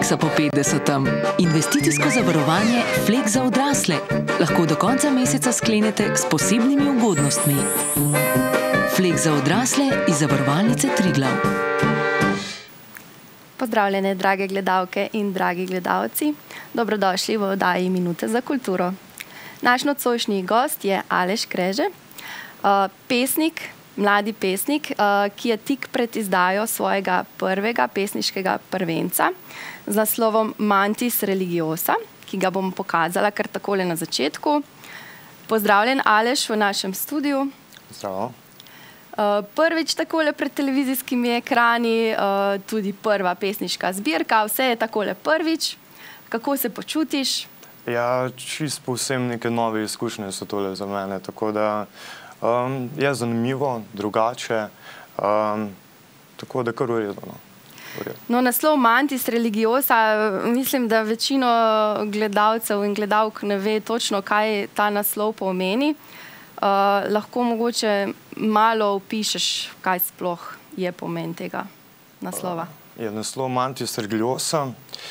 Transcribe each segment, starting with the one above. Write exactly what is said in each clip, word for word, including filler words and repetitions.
Fleksa po petdesetem. Investicijsko zavarovanje Fleks za odrasle. Lahko do konca meseca sklenete s posebnimi ugodnostmi. Fleks za odrasle iz zavarovalnice Triglav. Pozdravljene, drage gledalke in dragi gledalci. Dobrodošli v oddaji Minute za kulturo. Naš nocojšnji gost je Aleš Kreže, pesnik, mladi pesnik, ki je tik pred izdajo svojega prvega pesniškega prvenca z naslovom Mantis religiosa, ki ga bom pokazala kar takole na začetku. Pozdravljen, Aleš, v našem studiu. Zdravo. Prvič takole pred televizijskimi ekrani, tudi prva pesniška zbirka, vse je takole prvič. Kako se počutiš? Ja, čist povsem neke nove izkušnje so tole za mene, tako da je zanimivo, drugače, tako da kar v redu. No, naslov Mantis religiosa, mislim, da večino gledalcev in gledalk ne ve točno, kaj ta naslov pomeni. Lahko mogoče malo opišeš, kaj sploh je pomen tega naslova. Je naslov Mantis religiosa,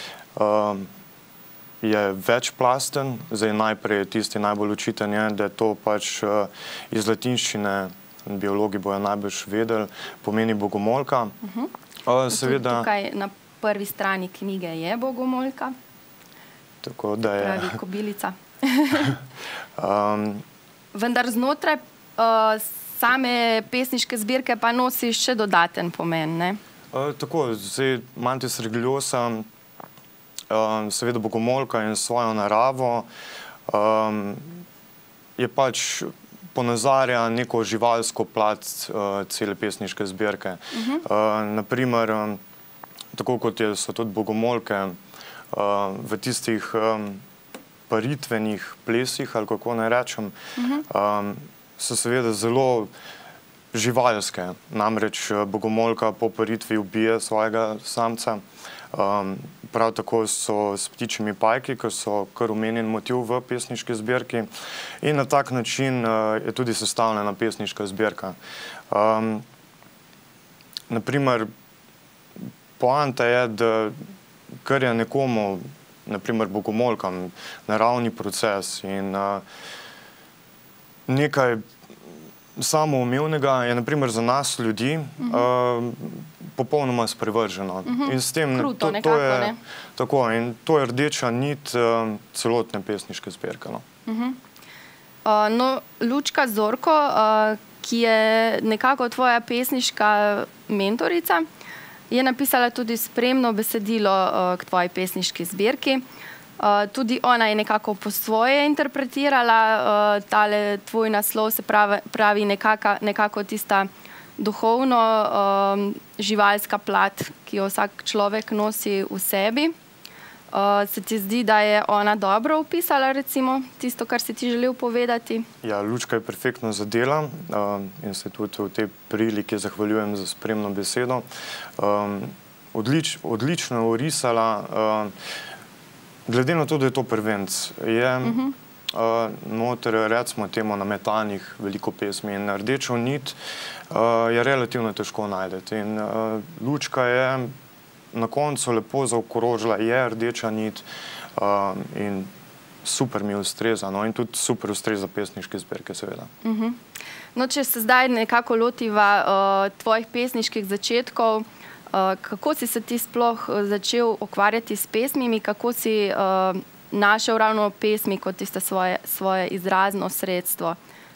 je večplasten, zdaj najprej tisti najbolj očiten je, da je to pač iz latinščine, biologi bojo najbolj vedeli, pomeni bogomolka. Tukaj na prvi strani knjige je bogomolka, pravi kobilica. Vendar znotraj same pesniške zbirke pa nosiš še dodaten pomen, ne? Tako, zdaj Mantis religiosa, seveda bogomolka in svojo naravo, je pač ponazarja neko živalsko plat cele pesniške zbirke. Naprimer, tako kot so tudi bogomolke v tistih paritvenih plesih, ali kako naj rečem, so seveda zelo živalske. Namreč bogomolka po paritvi ubije svojega samca. Prav tako so s ptičjimi pajki, ki so kar omenjen motiv v pesniški zbirki. In na tak način je tudi sestavljena pesniška zbirka. Naprimer, poanta je, da kar je nekomu, naprimer bogomolkam, naravni proces in nekaj samoumevnega je naprimer za nas ljudi popolnoma sprevrženo. Kruto nekako, ne? Tako, in to je rdeča nit celotne pesniške zbirke. No, Lučka Zorko, ki je nekako tvoja pesniška mentorica, je napisala tudi spremno besedilo k tvoji pesniški zbirki. Tudi ona je nekako po svoje interpretirala tale tvoj naslov, se pravi nekako tista duhovno živalska plat, ki jo vsak človek nosi v sebi. Se ti zdi, da je ona dobro opisala, recimo, tisto, kar si ti želel povedati? Ja, Lučka je perfektno zadela in se tudi v tej priliki zahvaljujem za spremno besedo. Odlično je orisala. Glede na to, da je to prvenc, je noter, recimo temu, nametanih veliko pesmi in rdečo nit je relativno težko najdeti. In Lučka je na koncu lepo zaokrožila, je rdeča nit in super mi ustreza, no, in tudi super ustreza pesniške zbirke, seveda. No, če se zdaj nekako lotiva tvojih pesniških začetkov, kako si se ti sploh začel ukvarjati s pesmimi, kako si našel ravno pesmi kot tiste svoje izrazno sredstvo?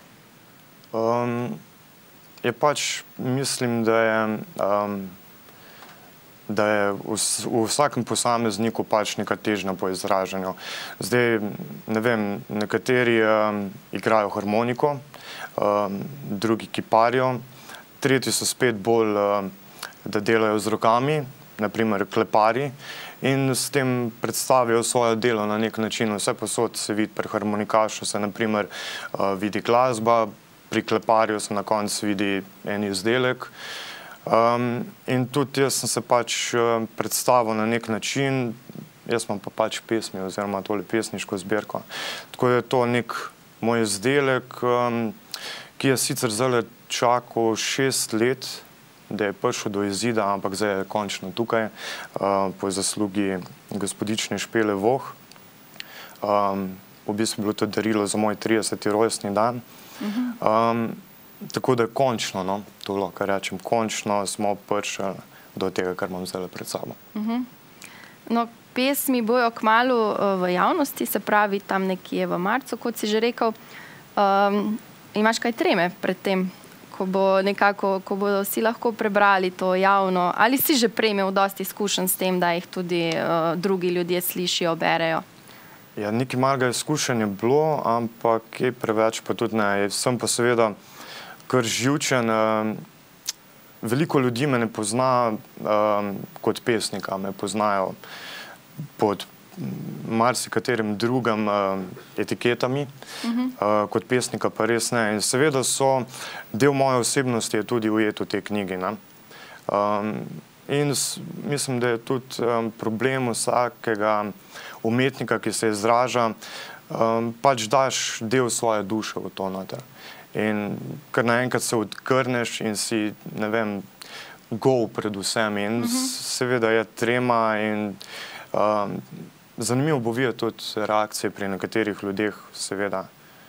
Je pač, mislim, da je da je v vsakem posamezniku pač neka težnja po izražanju. Zdaj, ne vem, nekateri igrajo harmoniko, drugi kiparijo, tretji so spet bolj da delajo z rokami, naprimer klepari, in s tem predstavijo svoje delo na nek način. Vse posod se vidi pri harmonikašu, se naprimer vidi glasba, pri kleparju se na koncu vidi en izdelek. In tudi jaz sem se pač predstavil na nek način, jaz imam pa pač pesmi oziroma tole pesniško zbirko. Tako je to nek moj izdelek, ki je sicer zdaj čakal šest let, da je prišel do izida, ampak zdaj je končno tukaj, po zaslugi gospodične Špele Voh. V bistvu je bilo to darilo za moj trideseti rojstni dan. Tako da je končno, no, to lahko rečem, končno smo prišli do tega, kar imam zdaj pred sabo. No, pesmi bojo kmalu v javnosti, se pravi tam nekje v marcu, kot si že rekel. Imaš kaj treme pred tem, ko bo nekako, ko bodo vsi lahko prebrali to javno? Ali si že prej imel dosti izkušenj s tem, da jih tudi drugi ljudje slišijo, berejo? Ja, nekaj malega izkušenj je bilo, ampak kaj preveč pa tudi ne. Sem pa seveda kar živčen. Veliko ljudi me ne pozna kot pesnika, me poznajo pod marsikaterim drugim etiketami, kot pesnika pa res ne. In seveda so del moje osebnosti je tudi ujet v tej knjigi. In mislim, da je tudi problem vsakega umetnika, ki se izraža, pač daš del svoje duše v to noter. In kar naenkrat se odkrneš in si, ne vem, gol predvsem. In seveda je trema in zanimivo bo videti tudi reakcije pri nekaterih ljudeh, seveda.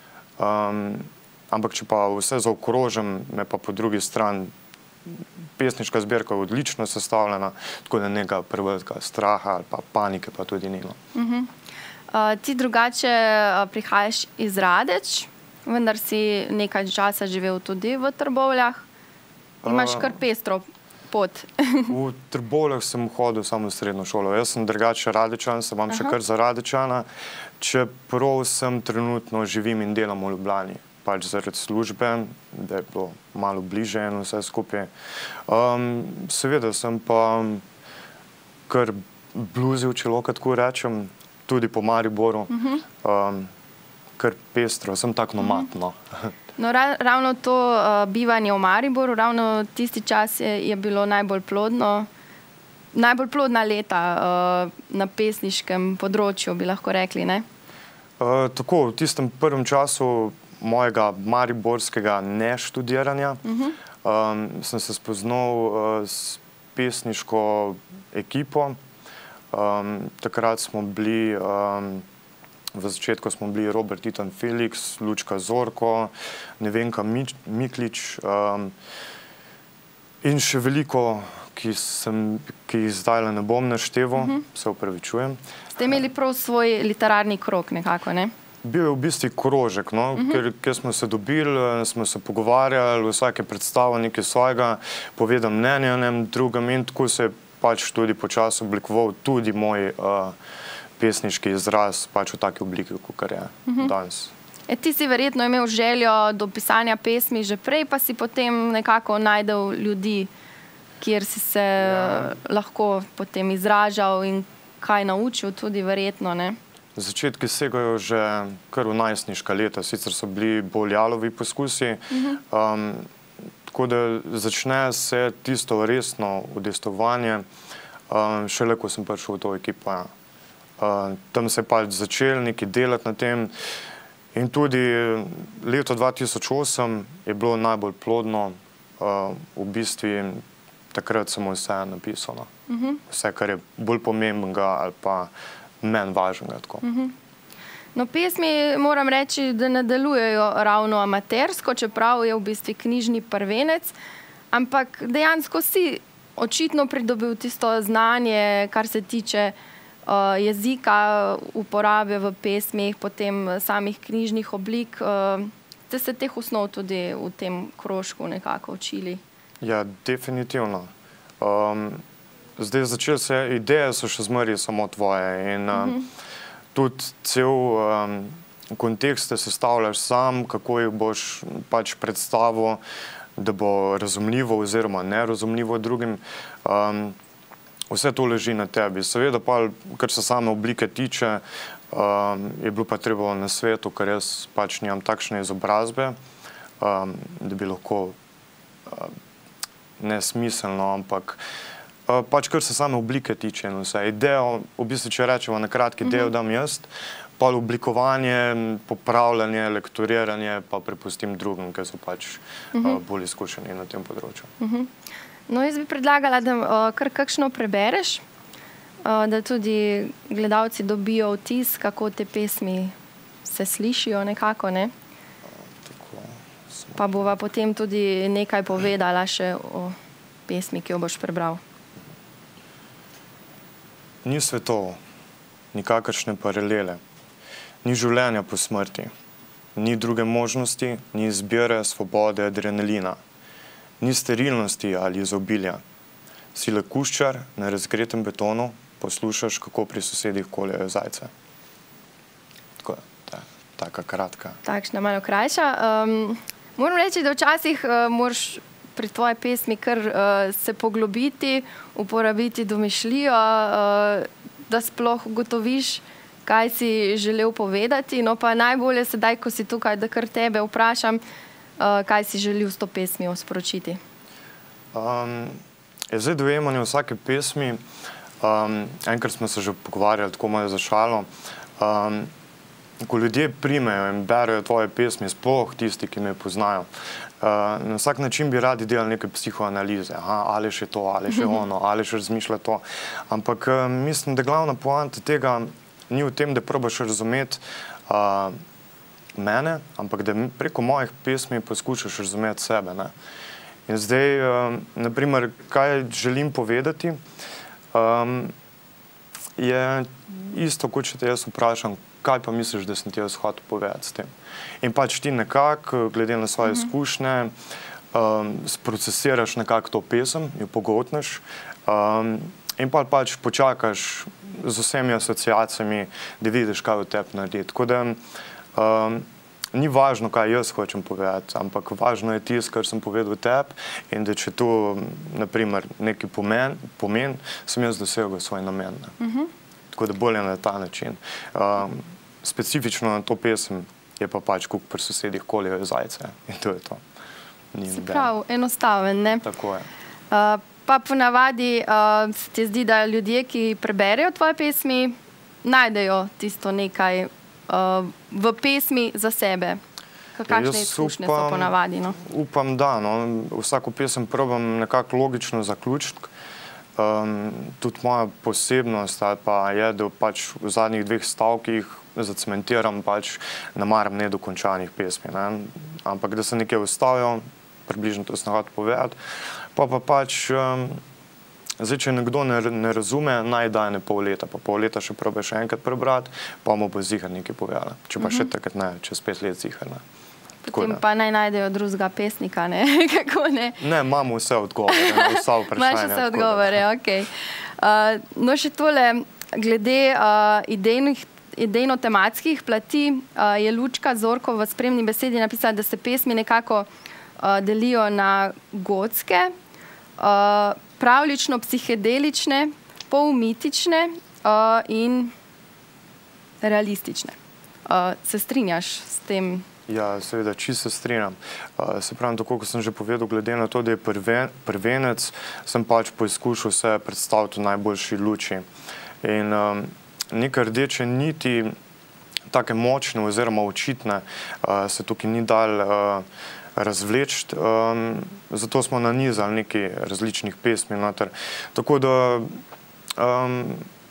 Ampak če pa vse zaokrožim, me pa po drugi strani pesniška zbirka je odlično sestavljena, tako da nekaj prevelikega straha ali pa panike pa tudi ni. Ti drugače prihajaš iz Radeč, vendar si nekaj časa živel tudi v Trbovljah. Imaš kar pestro pot. V Trbovljah sem hodil samo v srednjo šolo. Jaz sem drugače Radečan, se imam še kar za Radečana, čeprav sem trenutno živim in delam v Ljubljani. Pač zaradi službe, da je bilo malo bliže in vse skupaj. Seveda sem pa kar bluzil, če lahko tako rečem, tudi po Mariboru. Kar pestro, sem tak nomad, no. No, ravno to bivanje v Mariboru, ravno tisti čas je bilo najbolj plodno, najbolj plodna leta na pesniškem področju, bi lahko rekli, ne? Tako, v tistem prvem času mojega mariborskega neštudiranja sem se spoznal s pesniško ekipo. Takrat smo bili v začetku smo bili Robert Titan Felix, Lučka Zorko, Nevenka Miklič in še veliko, ki jih zdaj ne bom našteval, se opravičujem. Ste imeli prav svoj literarni krog nekako, ne? Bil je v bistvu krožek, kjer smo se dobili, smo se pogovarjali, vsak je predstavil nekaj svojega, povedal mnenje o njem drugem in tako se je pač tudi počasi oblikoval tudi moj pesniški izraz pač v taki obliki, kakor je danes. Ti si verjetno imel željo do pisanja pesmi že prej, pa si potem nekako najdel ljudi, kjer si se lahko potem izražal in kaj naučil tudi verjetno, ne? Začetki segajo že kar v najstniška leta, sicer so bili bolj jalovi poskusi, tako da začne se tisto resno udejstvovanje, šele ko sem prišel v to ekipo. Tam se je pač začel nekaj delati na tem in tudi leto dva tisoč osem je bilo najbolj plodno, v bistvu takrat sem vse napisal. Vse, kar je bolj pomembnega ali pa meni važnega. No, pesmi moram reči, da ne delujejo ravno amatersko, čeprav je v bistvu knjižni prvenec, ampak dejansko si očitno pridobil tisto znanje, kar se tiče jezika, uporabe v pesmih, potem samih knjižnih oblik. Ste se teh osnov tudi v tem krožku nekako učili? Ja, definitivno. Zdaj začel se, ideje so še zmeraj samo tvoje in tudi cel kontekst sestavljaš sam, kako jih boš pač predstavil, da bo razumljivo oziroma nerazumljivo drugim. Vse to leži na tebi. Seveda pa, kar se same oblike tiče, je bilo pa treba na svetu, ker jaz pač nimam takšne izobrazbe, da bi lahko nesmiselno, ampak pač kar se same oblike tiče in vse. Idejo, v bistvu, če rečemo na kratki del, dam jaz, pa oblikovanje, popravljanje, lektoriranje pa prepustim drugim, ker so pač bolj izkušeni na tem področju. No, jaz bi predlagala, da uh, kar kakšno prebereš, uh, da tudi gledalci dobijo vtis, kako te pesmi se slišijo nekako, ne? Tako, Pa bova potem tudi nekaj povedala še o pesmi, ki jo boš prebral. Ni svetov, nikakršne paralele, ni življenja po smrti, ni druge možnosti, ni izbire, svobode, adrenalina, ni sterilnosti ali izobilja. Si le kuščar na razgretem betonu, poslušaš, kako pri sosedih koljejo zajce. Tako, ta, taka kratka. Takšna malo krajša. Um, moram reči, da včasih uh, moraš pri tvoji pesmi kar uh, se poglobiti, uporabiti domišljijo, uh, da sploh ugotoviš, kaj si želel povedati. No pa najbolje sedaj, ko si tukaj, da kar tebe vprašam, uh, kaj si želel s to pesmijo sporočiti. Um, je zdaj dojemanje vsake pesmi, um, enkrat smo se že pogovarjali, tako malo za šalo, um, ko ljudje primejo in berejo tvoje pesmi, sploh tisti, ki me poznajo, uh, na vsak način bi radi delali neke psihoanalize. Aha, ali še to, ali še ono, ali še razmišlja to. Ampak uh, mislim, da glavna poanta tega ni v tem, da probaš razumeti uh, mene, ampak da preko mojih pesmi poskušaš razumeti sebe, ne? In zdaj, uh, naprimer, kaj želim povedati, um, je isto, kot če te jaz vprašam, kaj pa misliš, da sem ti jaz hotel povedati s tem. In pač ti nekako, glede na svoje izkušnje, um, sprocesiraš nekako to pesem, jo pogotneš um, in pa pač počakaš z vsemi asociacijami, da vidiš, kaj v tebi naredi. Tako da um, ni važno, kaj jaz hočem povedati, ampak važno je tisto, kar sem povedal tebi in da če to, naprimer, neki pomen, pomen sem jaz dosegel svoj namen. Uh-huh. Tako da bolje na ta način. Um, specifično na to pesem je pa pač, kako pri sosedih koljejo zajce in to je to. Ni Se pravi, enostaven, ne? Tako je. Uh, pa ponavadi uh, se ti zdi, da ljudje, ki preberejo tvoje pesmi, najdejo tisto nekaj uh, v pesmi za sebe. Kakšne Jaz izkušnje upam, so ponavadi? No? Upam, da. No. Vsako pesem probam nekako logično zaključiti. Um, tudi moja posebnost ali pa je, da pač v zadnjih dveh stavkih zacementiram, pač ne maram nedokončanih pesmi. Ne? Ampak da se nekaj ustavijo, približno to sem hotel povedati, pa pa pač, um, zdaj, če nekdo ne, ne razume, naj daje pol leta, pa pol leta še probe še enkrat prebrati, pa mu bo zihar nekaj povedala. Če pa uh-huh. še takrat ne, čez pet let zihar ne. Potem pa naj najdejo drugega pesnika, ne? Kako ne? Ne, imamo vse odgovore, vsa vprašanja. Imaš vse odgovore, okej. Uh, no, še tole, glede uh, idejnih, idejno-tematskih plati, uh, je Lučka Zorko v spremni besedi napisala, da se pesmi nekako uh, delijo na gotske, uh, pravlično-psihedelične, polmitične uh, in realistične. Uh, se strinjaš s tem? Ja, seveda, čisto se strinjam. Uh, se pravim, tako kot sem že povedal, glede na to, da je prven, prvenec, sem pač poizkušal se predstaviti v najboljši luči. In um, neke rdeče niti, take močne oziroma očitne, uh, se tukaj ni dal uh, razvleči. Um, zato smo nanizali nekaj različnih pesmi noter. Tako da, um,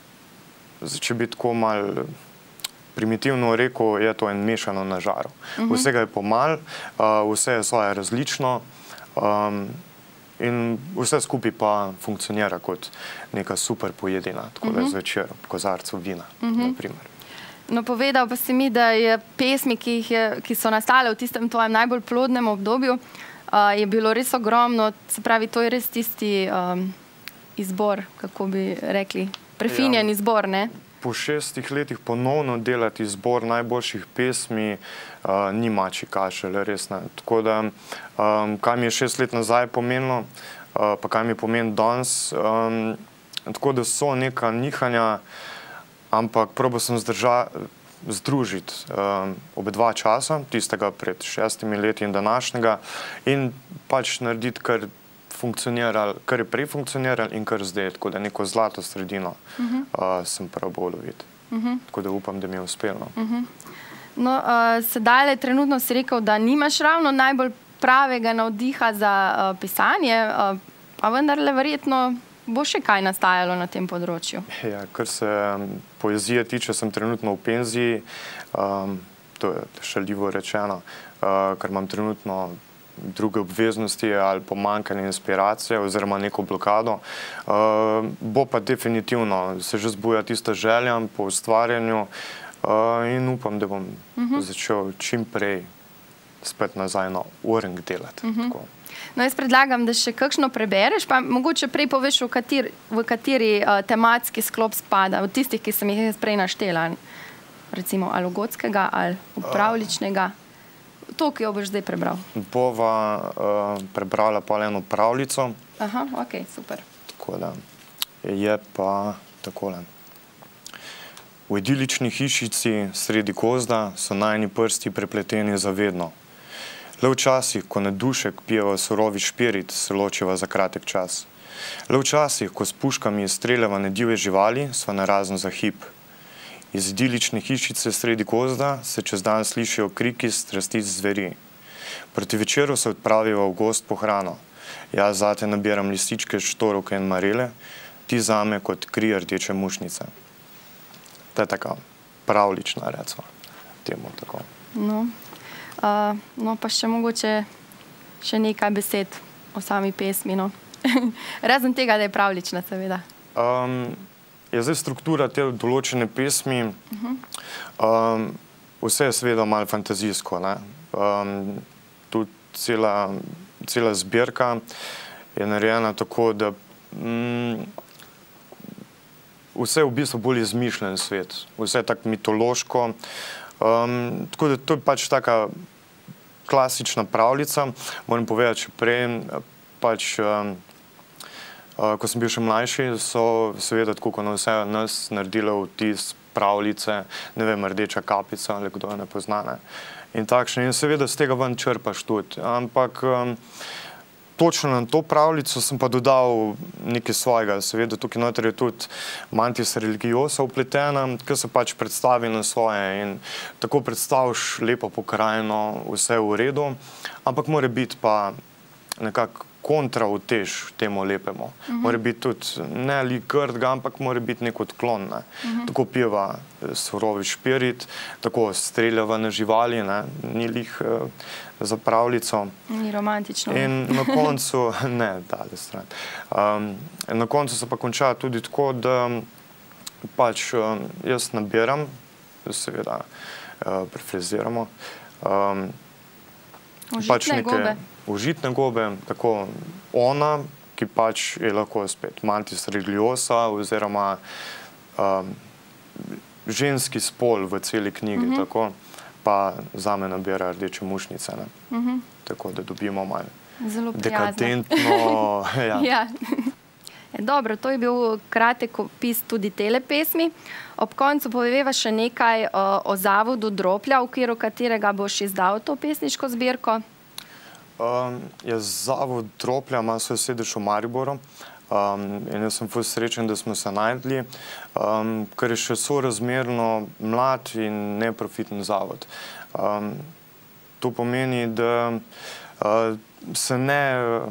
če bi tako malo primitivno rekel, je to en mešano na žaru. Uh-huh. Vsega je pomal, uh, vse je svoje različno um, in vse skupaj pa funkcionira kot neka super pojedina, tako uh-huh. da zvečer v kozarcu vina, uh-huh. naprimer. No, povedal pa si mi, da je pesmi, ki, jih je, ki so nastale v tistem tvojem najbolj plodnem obdobju, uh, je bilo res ogromno, se pravi, to je res tisti um, izbor, kako bi rekli, prefinjen ja. izbor, ne? Po šestih letih ponovno delati izbor najboljših pesmi uh, ni mačji kašelj, res ne. Tako da, um, kaj mi je šest let nazaj pomenilo, uh, pa kaj mi pomeni danes, um, tako da so neka nihanja, ampak probal sem zdrža, združiti um, obe dva časa, tistega pred šestimi leti in današnjega, in pač narediti, kar funkcionirali, kar je prej funkcionirali in kar zdaj, tako da neko zlato sredino uh-huh. uh, sem probal loviti. Uh-huh. Tako da upam, da mi je uspelo. Uh-huh. No, uh, sedaj trenutno si rekel, da nimaš ravno najbolj pravega navdiha za uh, pisanje. Uh, Pa vendarle verjetno bo še kaj nastajalo na tem področju. Ja, kar se poezije tiče, sem trenutno v penziji, um, to je šaljivo rečeno, uh, ker imam trenutno druge obveznosti ali pomanjkanje inspiracije oziroma neko blokado. Uh, bo pa definitivno se že zbuja tista želja po ustvarjanju uh, in upam, da bom uh-huh. začel čim prej spet nazaj na Oring delati. Uh-huh. Tako. No, jaz predlagam, da še kakšno prebereš, pa mogoče prej poveš, v kateri, v kateri uh, tematski sklop spada, od tistih, ki sem jih prej naštela, recimo ali gotskega ali pravljičnega. To, ki jo boš zdaj prebral. Bova uh, prebrala pa eno pravljico. Aha, ok, super. Tako da je pa takole. V idilični hišici sredi gozda so najini prsti prepleteni zavedno. Le včasih, ko na dušek pijeva surovi špirit, se ločiva za kratek čas. Le včasih, ko s puškami streljava na divje živali, sva narazen za hip. Iz idilične hišice sredi gozda se čez dan slišijo kriki strasti zveri. Proti večeru se odpraviva v gozd po hrano. Jaz zate nabiram lističke, štorovke in marele, ti zame kot kri rdeče mušnice. To je taka pravlična, recimo, temu tako. No. Uh, no, pa še mogoče še nekaj besed o sami pesmi, no. Razen tega, da je pravlična, seveda. Um, je zdaj struktura te določene pesmi, uh-huh. um, vse je seveda malo fantazijsko, ne. Um, tudi cela, cela zbirka je narejena tako, da mm, vse je v bistvu bolj izmišljen svet, vse je tako mitološko. Um, tako da to je pač taka klasična pravljica. Moram povedati še prej, pač, um, uh, ko sem bil še mlajši, so seveda tako, ko na vse nas naredilo vtis pravljice, ne vem, Rdeča kapica ali kdo ne pozna, ne. In takšne. In seveda z tega ven črpaš tudi. Ampak um, točno na to pravljico sem pa dodal nekaj svojega. Seveda tukaj noter je tudi mantis religiosa vpletena, ki se pač predstavi na svoje in tako predstaviš lepo pokrajino, vse v redu, ampak mora biti pa nekako kontra utež temu lepemu. Uh-huh. Mora biti tudi ne lik grdga, ampak mora biti nek odklon. Ne. Uh-huh. Tako pijeva surovi špirit, tako streljava na živali, ne. Ni lih uh, za pravljico. Ni romantično. In na koncu, ne, dale stran. Um, na koncu se pa konča tudi tako, da pač um, jaz nabiram, seveda uh, prefriziramo, um, užitne pač neke, gobe. Užitne gobe, tako ona, ki pač je lahko spet mantis religiosa oziroma um, ženski spol v celi knjigi, uh-huh. tako, pa zame nabira rdeče mušnice, ne. Uh-huh. Tako da dobimo malo dekadentno. ja. ja. Dobro, to je bil kratek opis tudi tele pesmi. Ob koncu poveva še nekaj o, o zavodu Droplja, v okviru katerega boš izdal to pesniško zbirko. Um, je zavod Droplja, ima svoj sedež v Mariboru um, in jaz sem ful srečen, da smo se najdli, um, ker je še sorazmerno mlad in neprofitni zavod. Um, to pomeni, da uh, se ne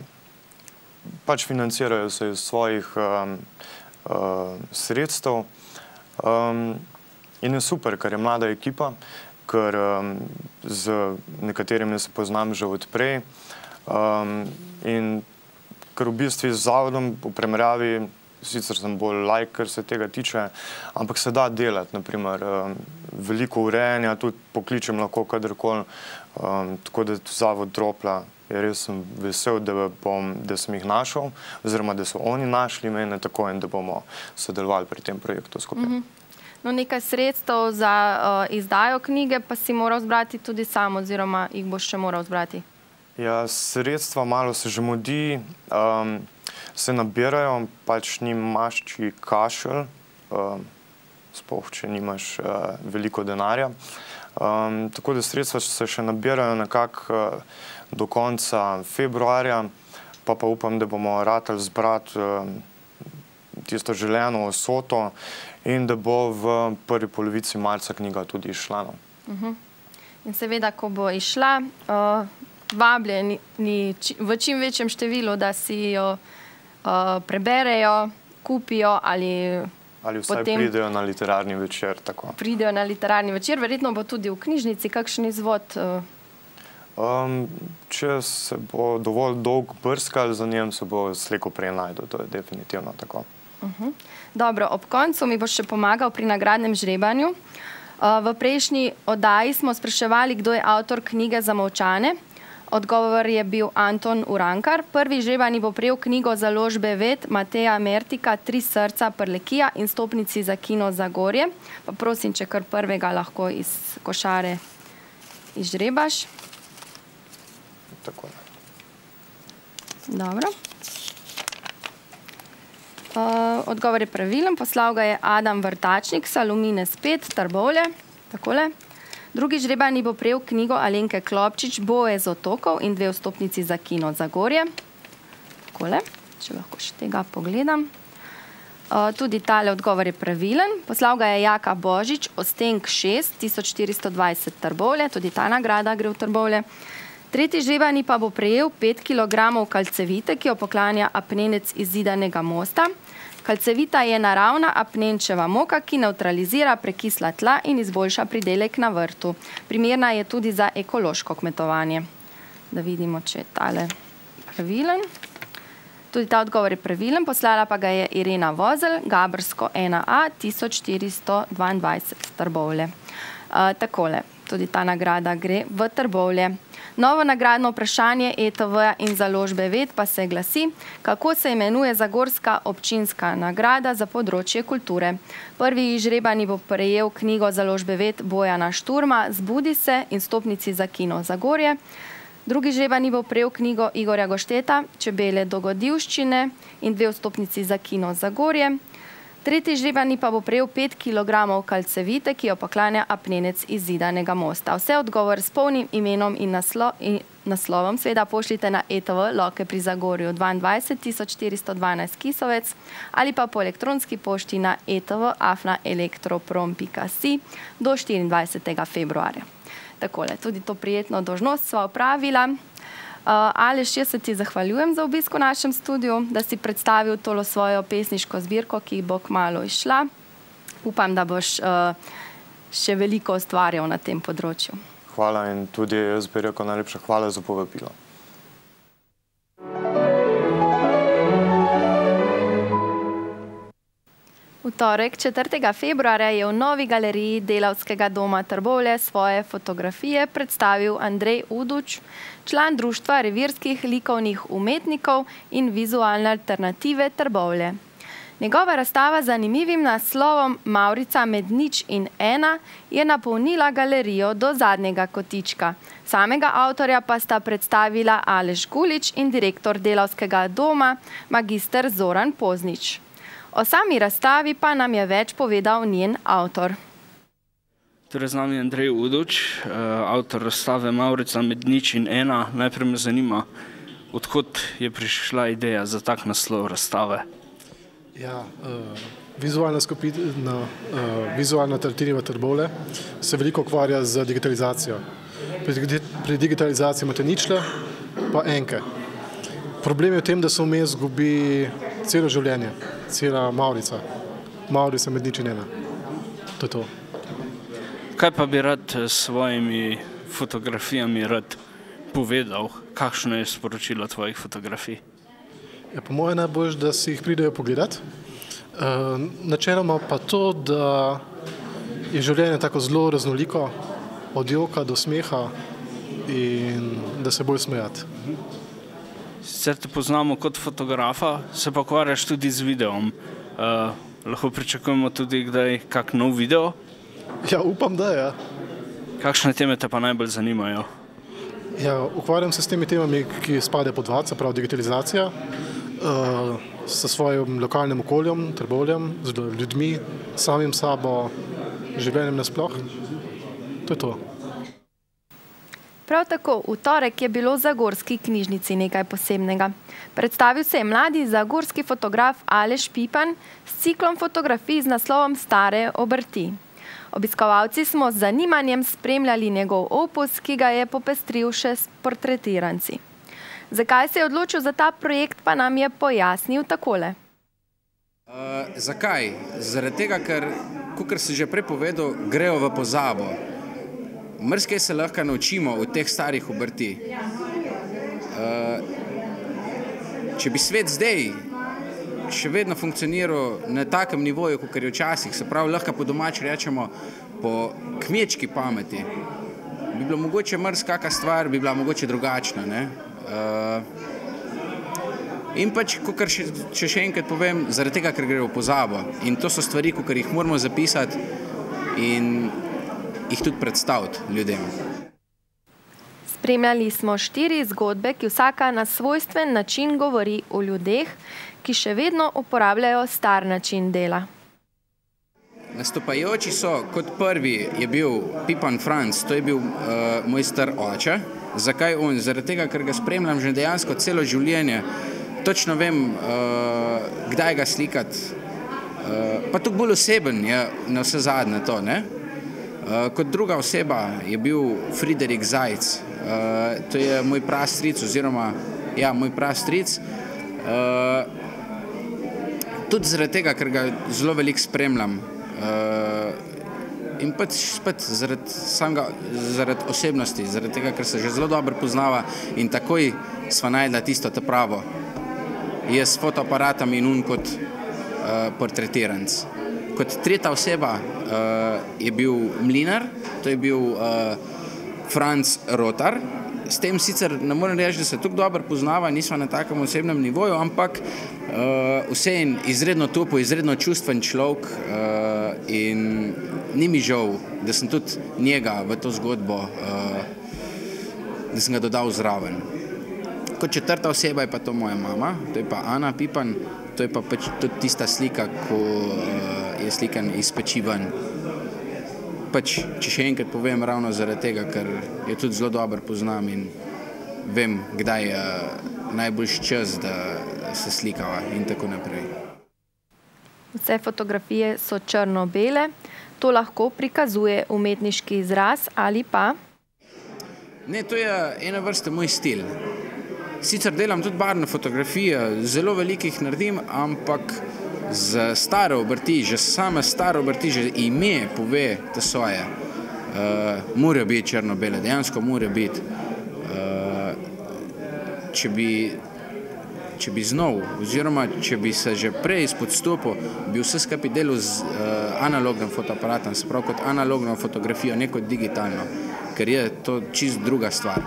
pač financirajo se iz svojih um, uh, sredstev um, in je super, ker je mlada ekipa, ker um, z nekaterimi se poznam že od prej um, in ker v bistvu z zavodom v primerjavi, sicer sem bolj laik, kar se tega tiče, ampak se da delati, naprimer um, veliko urejanja, tudi pokličem lahko kadarkoli, um, tako da zavod Droplja je res sem vesel, da, bom, da sem jih našel, oziroma da so oni našli mene tako in da bomo sodelovali pri tem projektu skupaj. Mm-hmm. No, nekaj sredstev za uh, izdajo knjige pa si moral zbrati tudi sam, oziroma jih boš še moral zbrati? Ja, sredstva malo se že mudi, um, se nabirajo, pač ni mašči kašelj, um, sploh, če nimaš uh, veliko denarja. Um, tako da sredstva se še nabirajo nekako uh, do konca februarja, pa pa upam, da bomo ratali zbrati uh, tisto želeno vsoto in da bo v prvi polovici marca knjiga tudi izšla. No. Uh-huh. In seveda, ko bo izšla, uh, vabljeni v čim večjem številu, da si jo uh, preberejo, kupijo ali Ali vsaj potem pridejo na literarni večer, tako. pridejo na literarni večer. Verjetno bo tudi v knjižnici kakšen izvod. Uh, Um, če se bo dovolj dolg brskal za njem, se bo slejko prej najdel. To je definitivno tako. Uh-huh. Dobro, ob koncu mi boš še pomagal pri nagradnem žrebanju. Uh, v prejšnji oddaji smo spraševali, kdo je avtor knjige Zamolčane. Odgovor je bil Anton Urankar. Prvi žrebani bo prejel knjigo založbe Ved Mateja Mertika Tri srca Prlekija in stopnici za kino Zagorje. Pa prosim, če kar prvega lahko iz košare izžrebaš. Tako. Dobro. Uh, odgovor je pravilen. Poslal ga je Adam Vrtačnik, Salomines pet, Trbovlje. Takole. Drugi žrebani bo prejel knjigo Alenke Klopčič, Boje z otokov in dve vstopnici za kino Zagorje. Takole. Če lahko še tega pogledam. Uh, tudi tale odgovor je pravilen. Poslal ga je Jaka Božič, Ostenk šest, tisoč štiristo dvajset Trbovlje. Tudi ta nagrada gre v Trbovlje. Tretji žrebani pa bo prejel pet kilogramov kalcevite, ki jo poklanja apnenec iz Zidanega mosta. Kalcevita je naravna apnenčeva moka, ki nevtralizira prekisla tla in izboljša pridelek na vrtu. Primerna je tudi za ekološko kmetovanje. Da vidimo, če je tale pravilen. Tudi ta odgovor je pravilen. Poslala pa ga je Irena Vozelj, Gabrsko ena A, tisoč štiristo dvaindvajset Trbovlje. Uh, takole, tudi ta nagrada gre v Trbovlje. Novo nagradno vprašanje E T V-ja in založbe Ved pa se glasi, kako se imenuje Zagorska občinska nagrada za področje kulture. Prvi žrebani bo prejel knjigo založbe Ved Bojana Šturma Zbudi se in stopnici za kino Zagorje. Drugi žrebani bo prejel knjigo Igorja Gošteta Čebele dogodivščine in dve vstopnici za kino Zagorje. Tretji žrebani pa bo prejel pet kilogramov kalcevite, ki jo poklanja apnenec iz Zidanega mosta. Vse odgovor s polnim imenom in, naslo in naslovom seveda pošljite na E T V Loke pri Zagorju dvaindvajset tisoč štiristo dvanajst Kisovec ali pa po elektronski pošti na e t v afna elektroprom pika si do štiriindvajsetega februarja. Takole, tudi to prijetno dolžnost sva opravila. Uh, Aleš, jaz se ti zahvaljujem za obisk v našem studiu, da si predstavil tolo svojo pesniško zbirko, ki bo kmalu izšla. Upam, da boš uh, še veliko ustvarjal na tem področju. Hvala in tudi jaz bi rekel najlepša hvala za povabilo. V torek, četrtega februarja, je v Novi galeriji Delavskega doma Trbovlje svoje fotografije predstavil Andrej Uduč, član Društva revirskih likovnih umetnikov in vizualne alternative Trbovlje. Njegova razstava z zanimivim naslovom Mavrica med nič in ena je napolnila galerijo do zadnjega kotička. Samega avtorja pa sta predstavila Aleš Gulič in direktor Delavskega doma, magister Zoran Poznič. O sami razstavi pa nam je več povedal njen avtor. Torej, z nami je Andrej Uduč, avtor razstave Mavrica med nič in ena. Najprej me zanima, odkot je prišla ideja za tak naslov razstave? Ja, vizualna skupina, vizualna alternativa Trbovlje se veliko ukvarja z digitalizacijo. Pri digitalizaciji imate ničle pa enke. Problem je v tem, da se vmes izgubi celo življenje, cela Mavrica. Mavrica med nič in ena. To je to. Kaj pa bi rad s svojimi fotografijami rad povedal? Kakšno je sporočilo tvojih fotografij? Ja, po moje najbolj, da si jih pridejo pogledat. Načeloma pa to, da je življenje tako zelo raznoliko, od joka do smeha in da se bolj smejati. Sicer te poznamo kot fotografa, se pa ukvarjaš tudi z videom. Uh, lahko pričakujemo tudi kdaj kak nov video? Ja, upam, da ja. Kakšne teme te pa najbolj zanimajo? Ja, ukvarjam se s temi temami, ki spadajo pod dva, se pravi digitalizacija, uh, s svojim lokalnim okoljem, Trbovljem, z ljudmi, samim sabo, življenjem nasploh. To je to. Prav tako, v torek je bilo v Zagorski knjižnici nekaj posebnega. Predstavil se je mladi zagorski fotograf Aleš Pipan s ciklom fotografij z naslovom Stare obrti. Obiskovalci smo z zanimanjem spremljali njegov opus, ki ga je popestril še s portretiranci. Zakaj se je odločil za ta projekt, pa nam je pojasnil takole. Uh, zakaj? Zaradi tega, ker, kakor si že prej povedal, grejo v pozabo. Marsikaj se lahko naučimo od teh starih obrti. Uh, če bi svet zdaj še vedno funkcioniral na takem nivoju, kot je včasih, se pravi, lahko po domači rečemo po kmečki pameti, bi bilo mogoče marsikaka stvar, bi bila mogoče drugačna, ne? Uh, in pač, kakor še, če še enkrat povem, zaradi tega, ker gre v pozabo. In to so stvari, kakor jih moramo zapisati in jih tudi predstaviti ljudem. Spremljali smo štiri zgodbe, ki vsaka na svojstven način govori o ljudeh, ki še vedno uporabljajo star način dela. Nastopajoči so, kot prvi je bil Pipan Franc, to je bil uh, moj star oče. Zakaj on? Zaradi tega, ker ga spremljam že dejansko celo življenje. Točno vem, uh, kdaj ga slikati. Uh, pa tudi bolj oseben je na vse zadnje to, ne? Uh, kot druga oseba je bil Friderik Zajc. Uh, to je moj prastric, oziroma, ja, moj prastric. Uh, tudi zaradi tega, ker ga zelo veliko spremljam. Uh, in pač spet zaradi, samega, zaradi osebnosti, zaradi tega, ker se že zelo dobro poznava in takoj sva najdla tisto ta pravo. Jaz s fotoaparatom in un kot uh, portretiranc. Kot tretja oseba uh, je bil mlinar, to je bil uh, Franc Rotar. S tem sicer ne morem reči, da se tako dobro poznava, nisva na takem osebnem nivoju, ampak uh, vseeno izredno topo, izredno čustven človek uh, in ni mi žal, da sem tudi njega v to zgodbo, uh, da sem ga dodal zraven. Kot četrta oseba je pa to moja mama, to je pa Ana Pipan, to je pa pač tudi tista slika, ko uh, je slikan iz peči ven. Pač, če še enkrat povem, ravno zaradi tega, ker jo tudi zelo dobro poznam in vem, kdaj je najboljši čas, da se slikava in tako naprej. Vse fotografije so črno-bele, to lahko prikazuje umetniški izraz ali pa? Ne, to je ena vrsta moj stil. Sicer delam tudi barvne fotografije, zelo velikih naredim, ampak z stare obrti, že same stare obrti, že ime pove te svoje. Uh, mora biti črno-bele, dejansko mora biti. Uh, če bi, če bi znal, oziroma če bi se že prej izpod stopil, bi vse skupaj delal z uh, analognim fotoaparatom, se pravi kot analogno fotografijo, ne kot digitalno, ker je to čisto druga stvar.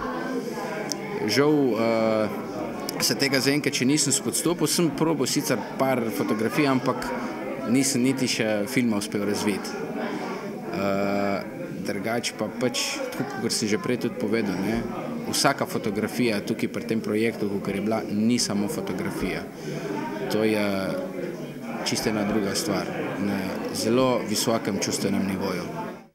Žal uh, se tega zaenkrat, če nisem spodstopil, sem probal sicer par fotografij, ampak nisem niti še filma uspel razviti. Uh, drugače pa pač, tako kot sem že prej tudi povedal, ne, vsaka fotografija tukaj pri tem projektu, kakor je bila, ni samo fotografija. To je čisto ena druga stvar, na zelo visokem čustvenem nivoju.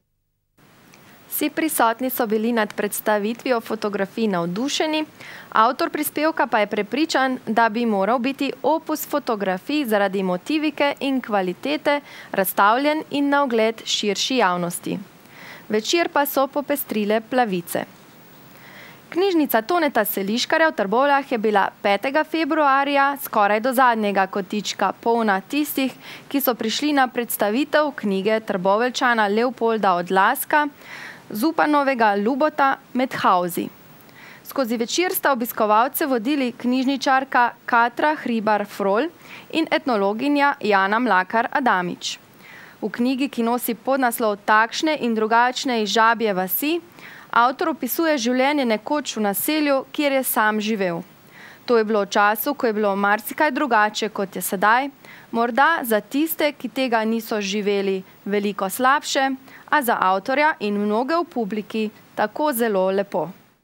Vsi prisotni so bili nad predstavitvijo fotografij navdušeni, avtor prispevka pa je prepričan, da bi moral biti opus fotografij zaradi motivike in kvalitete razstavljen in na ogled širši javnosti. Večer pa so popestrile plavice. Knjižnica Toneta Seliškarja v Trbovljah je bila petega februarja skoraj do zadnjega kotička polna tistih, ki so prišli na predstavitev knjige Trboveljčana Leopolda Odlaska, Zupanovega Ljubota Medhausi. Skozi večer sta obiskovalce vodili knjižničarka Katra Hribar-Frol in etnologinja Jana Mlakar Adamič. V knjigi, ki nosi podnaslov Takšne in drugačne iz Žabje vasi, avtor opisuje življenje nekoč v naselju, kjer je sam živel. To je bilo v času, ko je bilo marsikaj drugače, kot je sedaj, morda za tiste, ki tega niso živeli, veliko slabše, a za avtorja in mnoge v publiki tako zelo lepo.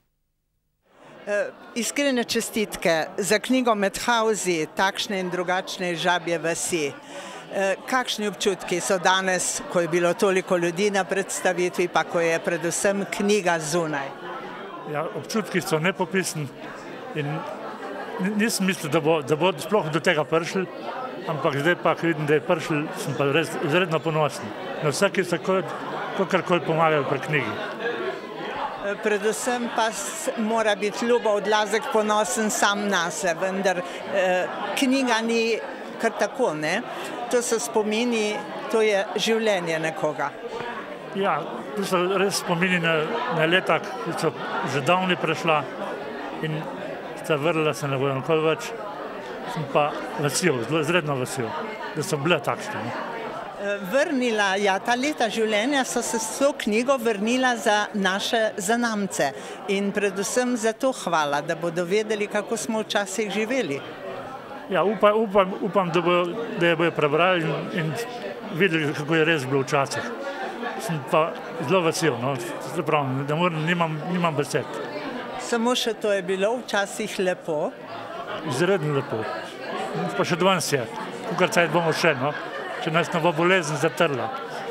Iskrene čestitke za knjigo Medhausi, Takšne in drugačne iz Žabje vasi. Kakšni občutki so danes, ko je bilo toliko ljudi na predstavitvi, pa ko je predvsem knjiga zunaj? Ja, občutki so nepopisni in nisem mislil, da bo, da bo sploh do tega prišel, ampak zdaj pa, ko vidim, da je prišel, sem pa res izredno ponosen. Na vsaki so kakorkoli pomagali pri knjigi. Predvsem pa mora biti Ljubo Odlazek ponosen sam nase, vendar knjiga ni kar tako, ne? To so spomini, to je življenje nekoga. Ja, to so res spomini na leta, ki so že davni prešla in sta vrnila se ne bojo nikoli več. Sem pa vesel, izredno vesel, da so bile takšne. Vrnila, ja, ta leta življenja so se s to knjigo vrnila za naše zanamce in predvsem za to hvala, da bodo vedeli, kako smo včasih živeli. Ja, upam, da je bojo prebrali in videli, kako je res bilo včasih. Sem pa zelo vesel, da nimam besed. Samo še to je bilo včasih lepo? Izredno lepo. Pa še danes je, kakor cajt bomo še, če nas ne bo bolezen zatrla.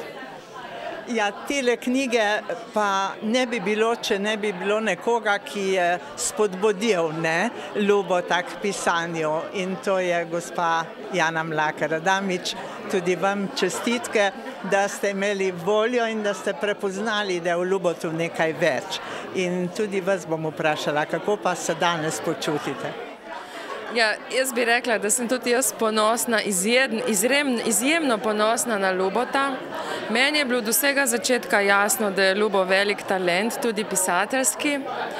Ja, tele knjige pa ne bi bilo, če ne bi bilo nekoga, ki je spodbudil, ne, Ljubota k pisanju in to je gospa Jana Mlakar Adamič. Tudi vam čestitke, da ste imeli voljo in da ste prepoznali, da je v Ljubotu nekaj več. In tudi vas bom vprašala, kako pa se danes počutite? Ja, jaz bi rekla, da sem tudi jaz ponosna, izjemno ponosna na Ljubota. Meni je bilo do vsega začetka jasno, da je Ljubo velik talent, tudi pisateljski.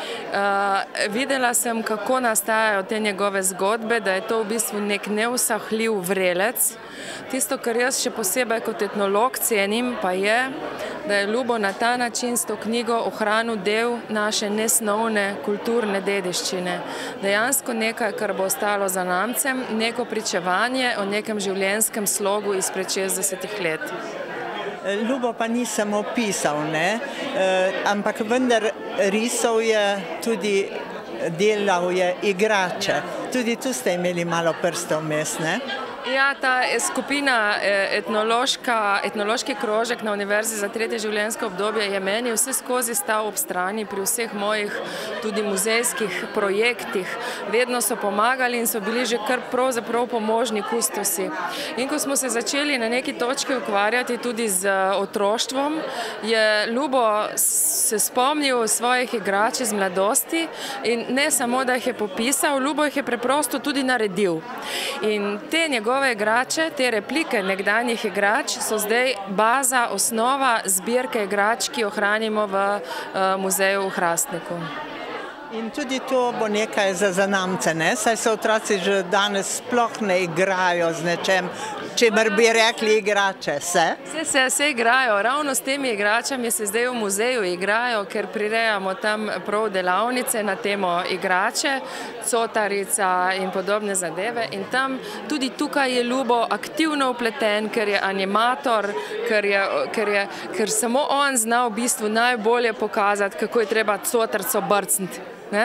Videla sem, kako nastajajo te njegove zgodbe, da je to v bistvu nek neusahljiv vrelec. Tisto, kar jaz še posebej kot etnolog cenim, pa je, da je Ljubo na ta način s to knjigo ohranil del naše nesnovne kulturne dediščine. Dejansko nekaj, kar bo ostalo zanamcem, neko pričevanje o nekem življenjskem slogu izpred šestdesetih let. Ljubo pa ni samo pisal, ne, ampak vendar risal je, tudi delal je igrače. Tudi tu ste imeli malo prstov vmes, ne? Ja, ta skupina etnološki krožek na Univerzi za tretje življenjsko obdobje je meni vse skozi stal ob strani pri vseh mojih tudi muzejskih projektih. Vedno so pomagali in so bili že kar pravzaprav pomožni kustosi. In ko smo se začeli na neki točki ukvarjati tudi z otroštvom, je Ljubo se spomnil svojih igrač iz mladosti in ne samo, da jih je popisal, Ljubo jih je preprosto tudi naredil. In te njegove Njegove igrače, te replike nekdanjih igrač so zdaj baza, osnova zbirke igrač, ki jo hranimo v muzeju v Hrastniku. In tudi to bo nekaj za zanamce, ne? Saj se otroci že danes sploh ne igrajo z nečem, čemer bi rekli igrače, se? Se, se, se igrajo. Ravno s temi igračami se zdaj v muzeju igrajo, ker prirejamo tam prav delavnice na temo igrače, cotarica in podobne zadeve. In tam tudi tukaj je Ljubo aktivno vpleten, ker je animator, ker, je, ker, je, ker samo on zna v bistvu najbolje pokazati, kako je treba cotarco brcniti. Ne?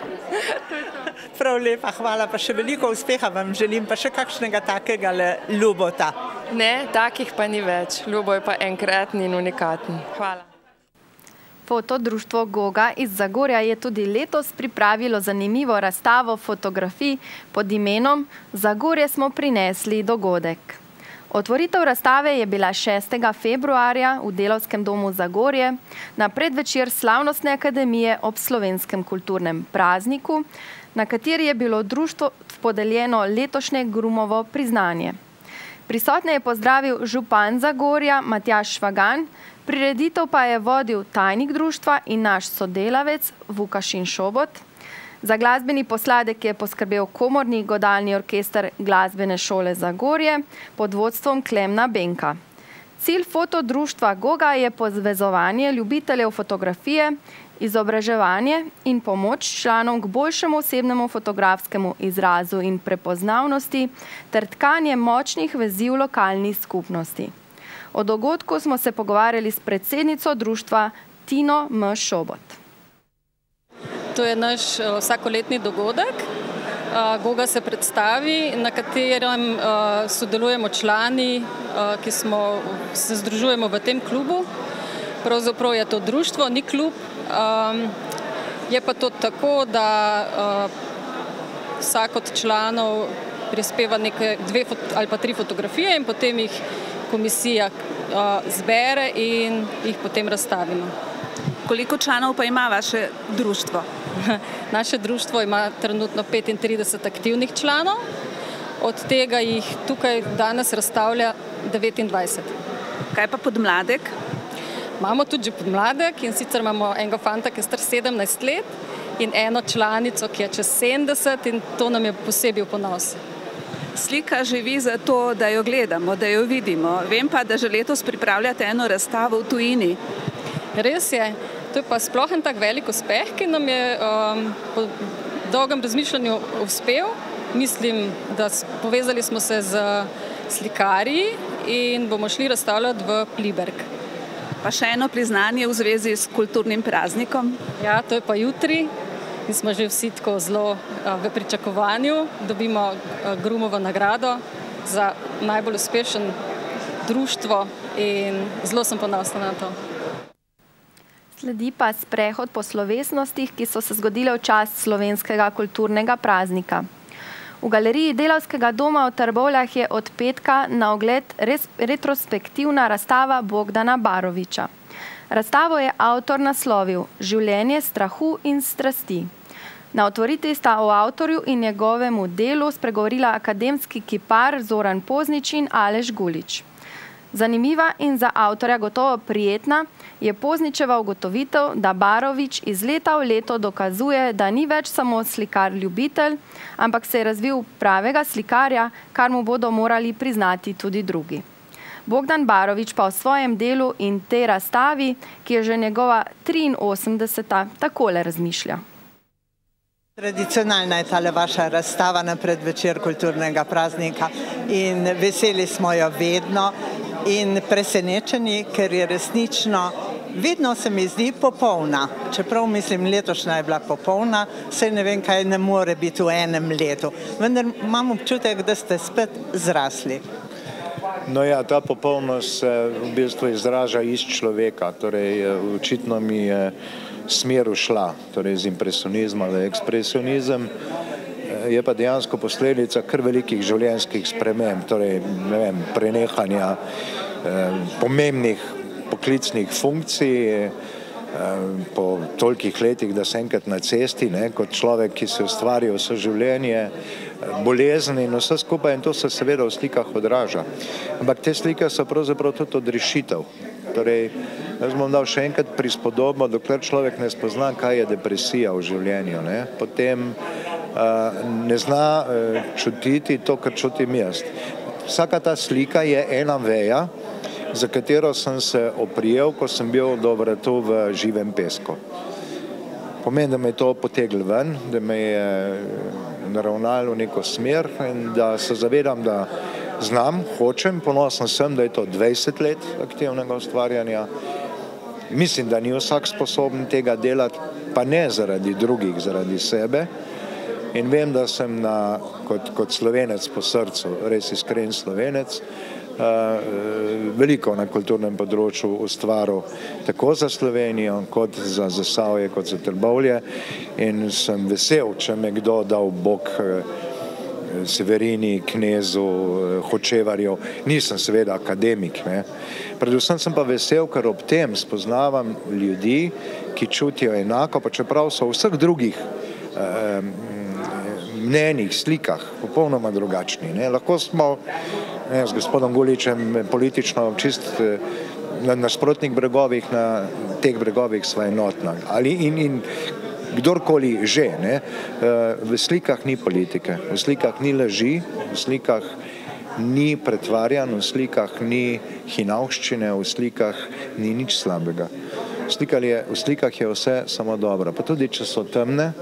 Prav lepa, hvala, pa še veliko uspeha vam želim, pa še kakšnega takega Ljubota. Ne, takih pa ni več. Ljubo je pa enkratni in unikaten. Hvala. Fotodruštvo Goga iz Zagorja je tudi letos pripravilo zanimivo razstavo fotografij pod imenom Zagorje smo prinesli dogodek. Otvoritev razstave je bila šestega februarja v Delavskem domu Zagorje na predvečer Slavnostne akademije ob slovenskem kulturnem prazniku, na kateri je bilo društvu podeljeno letošnje Grumovo priznanje. Prisotne je pozdravil župan Zagorja Matjaž Švagan, prireditev pa je vodil tajnik društva in naš sodelavec Vukašin Šobot. Za glasbeni posladek je poskrbel komorni godalni orkester Glasbene šole Zagorje pod vodstvom Klemna Benka. Cilj fotodruštva Goga je povezovanje ljubiteljev fotografije, izobraževanje in pomoč članom k boljšemu osebnemu fotografskemu izrazu in prepoznavnosti ter tkanje močnih vezi v lokalni skupnosti. O dogodku smo se pogovarjali s predsednico društva Tino M. Šobot. To je naš vsakoletni dogodek. Goga se predstavi, na katerem sodelujemo člani, ki smo, se združujemo v tem klubu. Pravzaprav je to društvo, ni klub. Je pa to tako, da vsak od članov prispeva nekaj, dve ali pa tri fotografije in potem jih komisija zbere in jih potem razstavimo. Koliko članov pa ima vaše društvo? Naše društvo ima trenutno petintrideset aktivnih članov, od tega jih tukaj danes razstavlja devetindvajset. Kaj pa podmladek? Imamo tudi že podmladek in sicer imamo enega fanta, ki je star sedemnajst let in eno članico, ki je čez sedemdeset in to nam je posebej v ponos. Slika živi za to, da jo gledamo, da jo vidimo. Vem pa, da že letos pripravljate eno razstavo v tujini. Res je. To je pa sploh en tak velik uspeh, ki nam je um, po dolgem razmišljanju uspel. Mislim, da povezali smo se z slikarji in bomo šli razstavljati v Pliberk. Pa še eno priznanje v zvezi s kulturnim praznikom. Ja, to je pa jutri in smo že vsi tako zelo v pričakovanju. Dobimo Grumovo nagrado za najbolj uspešen društvo in zelo sem ponosna na to. Sledi pa sprehod po slovesnostih, ki so se zgodile v čast slovenskega kulturnega praznika. V galeriji Delavskega doma v Trbovljah je od petka na ogled retrospektivna razstava Bogdana Barovića. Razstavo je avtor naslovil Življenje strahu in strasti. Na otvoritvi sta o avtorju in njegovemu delu spregovorila akademski kipar Zoran Poznič in Aleš Gulič. Zanimiva in za avtorja gotovo prijetna je Pozničeva ugotovitev, da Barović iz leta v leto dokazuje, da ni več samo slikar ljubitelj, ampak se je razvil pravega slikarja, kar mu bodo morali priznati tudi drugi. Bogdan Barović pa o svojem delu in tej razstavi, ki je že njegova triinosemdeseta, takole razmišlja. Tradicionalna je tale vaša razstava na predvečer kulturnega praznika in veseli smo jo vedno in presenečeni, ker je resnično, vedno se mi zdi popolna. Čeprav mislim, letošnja je bila popolna, saj ne vem, kaj ne more biti v enem letu. Vendar imam občutek, da ste spet zrasli. No ja, ta popolnost se v bistvu izraža iz človeka, torej očitno mi je smer ušla, torej z impresionizma v ekspresionizem, je pa dejansko posledica kar velikih življenjskih sprememb, torej ne vem, prenehanja eh, pomembnih poklicnih funkcij eh, po tolikih letih, da sem enkrat na cesti, ne, kot človek, ki se ustvari vse življenje, bolezni in vse skupaj in to se seveda v slikah odraža. Ampak te slike so pravzaprav tudi odrešitev. Torej, jaz bom dal še enkrat prispodobo, dokler človek ne spozna, kaj je depresija v življenju, ne, potem uh, ne zna uh, čutiti to, kar čutim jaz. Vsaka ta slika je ena veja, za katero sem se oprijel, ko sem bil do vratu v živem pesku. Pomeni, da me je to poteglo ven, da me je naravnalo v neko smer in da se zavedam, da znam, hočem, ponosen sem, da je to dvajset let aktivnega ustvarjanja. Mislim, da ni vsak sposoben tega delati, pa ne zaradi drugih, zaradi sebe. In vem, da sem na, kot, kot Slovenec po srcu, res iskren Slovenec, uh, veliko na kulturnem področju ustvaril tako za Slovenijo, kot za Zasavje, kot za Trbovlje. In sem vesel, če me kdo dal bok Severini, Knezu, Hočevarjev, nisem seveda akademik, ne. Predvsem sem pa vesel, ker ob tem spoznavam ljudi, ki čutijo enako, pa čeprav so v vseh drugih eh, mnenjih, slikah popolnoma drugačni, ne. Lahko smo ne, s gospodom Guličem politično čist eh, na nasprotnih bregovih, na teh bregovih sva enotna. Ali in, in kdorkoli že, ne, v slikah ni politike, v slikah ni laži, v slikah ni pretvarjanj, v slikah ni hinavščine, v slikah ni nič slabega. V slikah je, v slikah je vse samo dobro, pa tudi če so temne,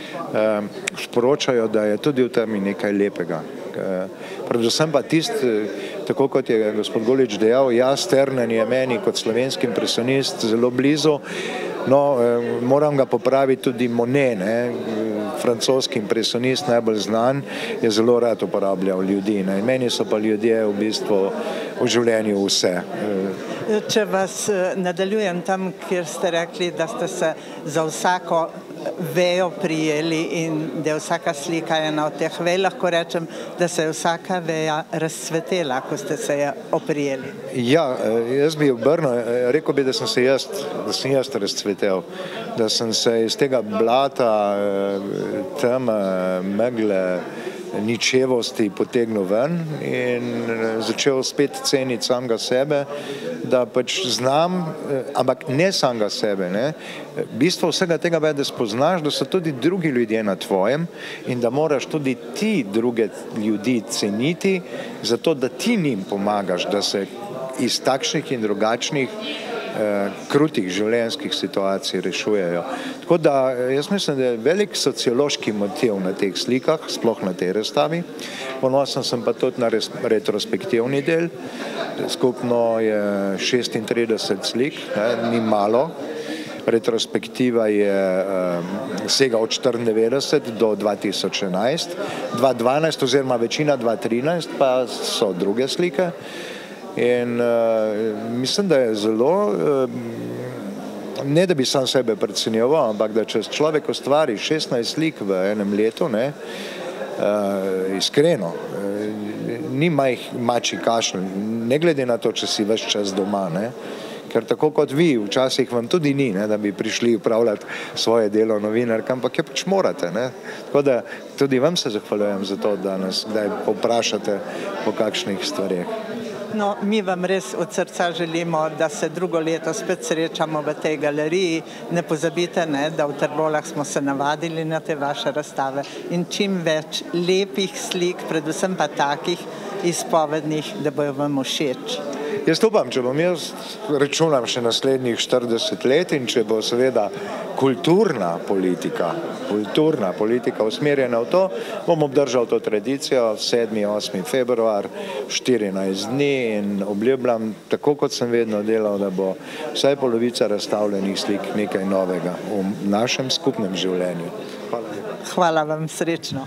sporočajo, da je tudi v temi nekaj lepega. Predvsem pa tisti, tako kot je gospod Gulič dejal, jaz Ternen je meni kot slovenski impresionist zelo blizu. No, moram ga popraviti tudi Monet, ne, francoski impresionist, najbolj znan, je zelo rad uporabljal ljudi, ne, in meni so pa ljudje v bistvu v življenju vse. Če vas nadaljujem tam, kjer ste rekli, da ste se za vsako vejo prijeli in da je vsaka slika ena od teh vej, lahko rečem, da se je vsaka veja razcvetela, ko ste se je oprijeli. Ja, jaz bi obrnil, rekel bi, da sem se jaz, da sem jaz razcvetel, da sem se iz tega blata, teme, megle, ničevosti potegnil ven in začel spet ceniti samega sebe, da pač znam, ampak ne samega sebe, ne. Bistvo vsega tega je, da spoznaš, da so tudi drugi ljudje na tvojem in da moraš tudi ti druge ljudi ceniti, zato da ti njim pomagaš, da se iz takšnih in drugačnih krutih življenjskih situacij rešujejo. Tako da jaz mislim, da je velik sociološki motiv na teh slikah, sploh na tej razstavi. Ponosen sem pa tudi na retrospektivni del. Skupno je šestintrideset slik, ne, ni malo. Retrospektiva je sega od štiriindevetdeset do dva tisoč enajst, dva dvanajst oziroma večina dva trinajst pa so druge slike. In uh, mislim, da je zelo, uh, ne da bi sam sebe precenjeval, ampak da če človek ustvari šestnajst slik v enem letu, ne, uh, iskreno, uh, ni majh, mači kašelj, ne glede na to, če si ves čas doma, ne, ker tako kot vi, včasih vam tudi ni, ne, da bi prišli upravljati svoje delo novinarka, ampak je pač morate, ne. Tako da tudi vam se zahvaljujem za to, da nas kdaj poprašate po kakšnih stvareh. No, mi vam res od srca želimo, da se drugo leto spet srečamo v tej galeriji. Ne pozabite, ne, da v Trbovljah smo se navadili na te vaše razstave in čim več lepih slik, predvsem pa takih izpovednih, da bojo vam všeč. Jaz upam, če bom jaz računam še naslednjih štirideset let in če bo seveda kulturna politika, kulturna politika usmerjena v to, bom obdržal to tradicijo sedmi, osmi februar, štirinajst dni in obljubljam, tako kot sem vedno delal, da bo vsaj polovica razstavljenih slik nekaj novega v našem skupnem življenju. Hvala lepa. Hvala vam, srečno.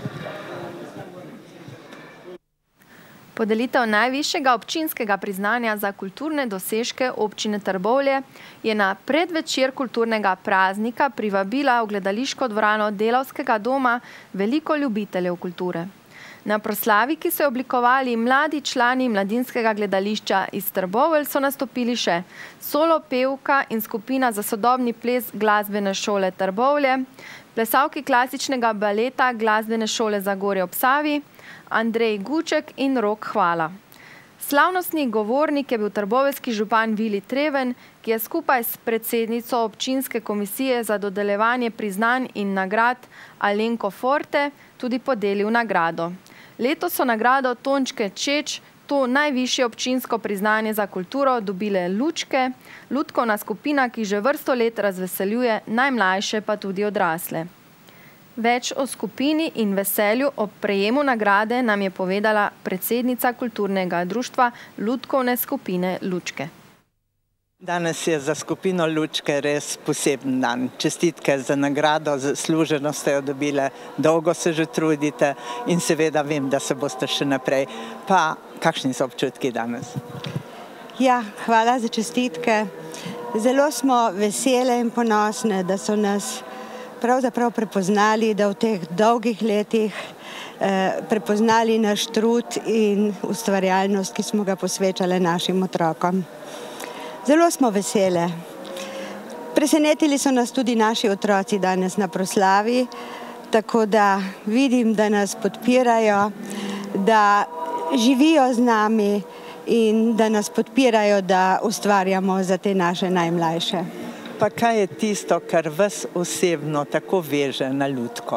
Podelitev najvišjega občinskega priznanja za kulturne dosežke občine Trbovlje je na predvečer kulturnega praznika privabila v gledališko dvorano Delavskega doma veliko ljubiteljev kulture. Na proslavi, ki so jo oblikovali mladi člani mladinskega gledališča iz Trbovelj, so nastopili še solo pevka in skupina za sodobni ples Glasbene šole Trbovlje, plesalki klasičnega baleta Glasbene šole Zagorje ob Savi, Andrej Guček in Rok Hvala. Slavnostni govornik je bil trboveljski župan Vili Treven, ki je skupaj s predsednico občinske komisije za dodeljevanje priznanj in nagrad Alenko Forte tudi podelil nagrado. Letos so nagrado Tončke Čeč, to najvišje občinsko priznanje za kulturo, dobile Lučke, lutkovna skupina, ki že vrsto let razveseljuje najmlajše pa tudi odrasle. Več o skupini in veselju ob prejemu nagrade nam je povedala predsednica kulturnega društva lutkovne skupine Lučke. Danes je za skupino Lučke res poseben dan. Čestitke za nagrado, zasluženo ste jo dobile, dolgo se že trudite in seveda vem, da se boste še naprej. Pa kakšni so občutki danes? Ja, hvala za čestitke. Zelo smo vesele in ponosne, da so nas pravzaprav prepoznali, da v teh dolgih letih eh, prepoznali naš trud in ustvarjalnost, ki smo ga posvečali našim otrokom. Zelo smo vesele. Presenetili so nas tudi naši otroci danes na proslavi, tako da vidim, da nas podpirajo, da živijo z nami in da nas podpirajo, da ustvarjamo za te naše najmlajše. Pa kaj je tisto, kar vas osebno tako veže na lutko?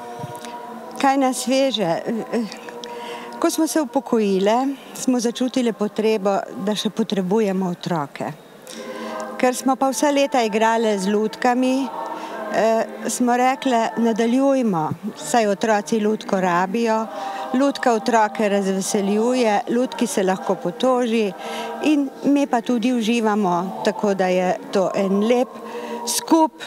Kaj nas veže? Ko smo se upokojile, smo začutili potrebo, da še potrebujemo otroke. Ker smo pa vsa leta igrale z lutkami, eh, smo rekle, nadaljujmo, saj otroci lutko rabijo, lutka otroke razveseljuje, lutki se lahko potoži in mi pa tudi uživamo, tako da je to en lep skup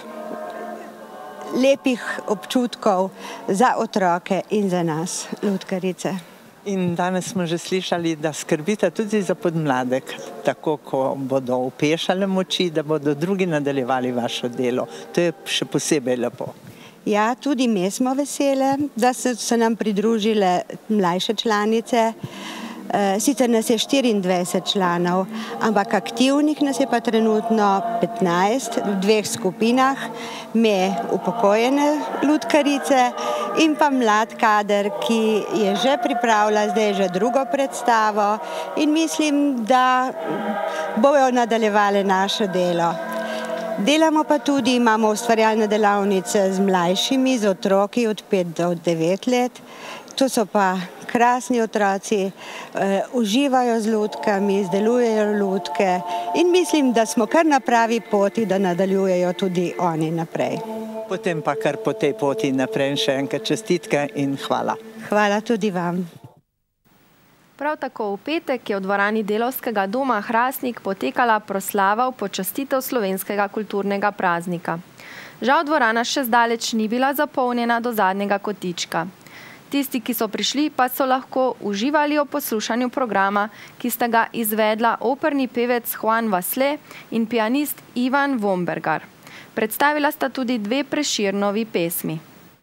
lepih občutkov za otroke in za nas, lutkarice. In danes smo že slišali, da skrbite tudi za podmladek, tako ko bodo upešale moči, da bodo drugi nadaljevali vaše delo. To je še posebej lepo. Ja, tudi mi smo vesele, da so se nam pridružile mlajše članice. Sicer nas je štiriindvajset članov, ampak aktivnih nas je pa trenutno petnajst v dveh skupinah, me upokojene lutkarice in pa mlad kader, ki je že pripravila zdaj že drugo predstavo in mislim, da bojo nadaljevali naše delo. Delamo pa tudi, imamo ustvarjalne delavnice z mlajšimi, z otroki od pet do devet let. To so pa krasni otroci, uživajo z lutkami, izdelujejo lutke in mislim, da smo kar na pravi poti, da nadaljujejo tudi oni naprej. Potem pa kar po tej poti naprej še enkrat čestitke in hvala. Hvala tudi vam. Prav tako v petek je v dvorani Delavskega doma Hrastnik potekala proslava v počastitev slovenskega kulturnega praznika. Žal dvorana še zdaleč ni bila zapolnjena do zadnjega kotička. Tisti, ki so prišli, pa so lahko uživali ob poslušanju programa, ki sta ga izvedla operni pevec Juan Vasle in pianist Ivan Vombergar. Predstavila sta tudi dve Prešernovi pesmi.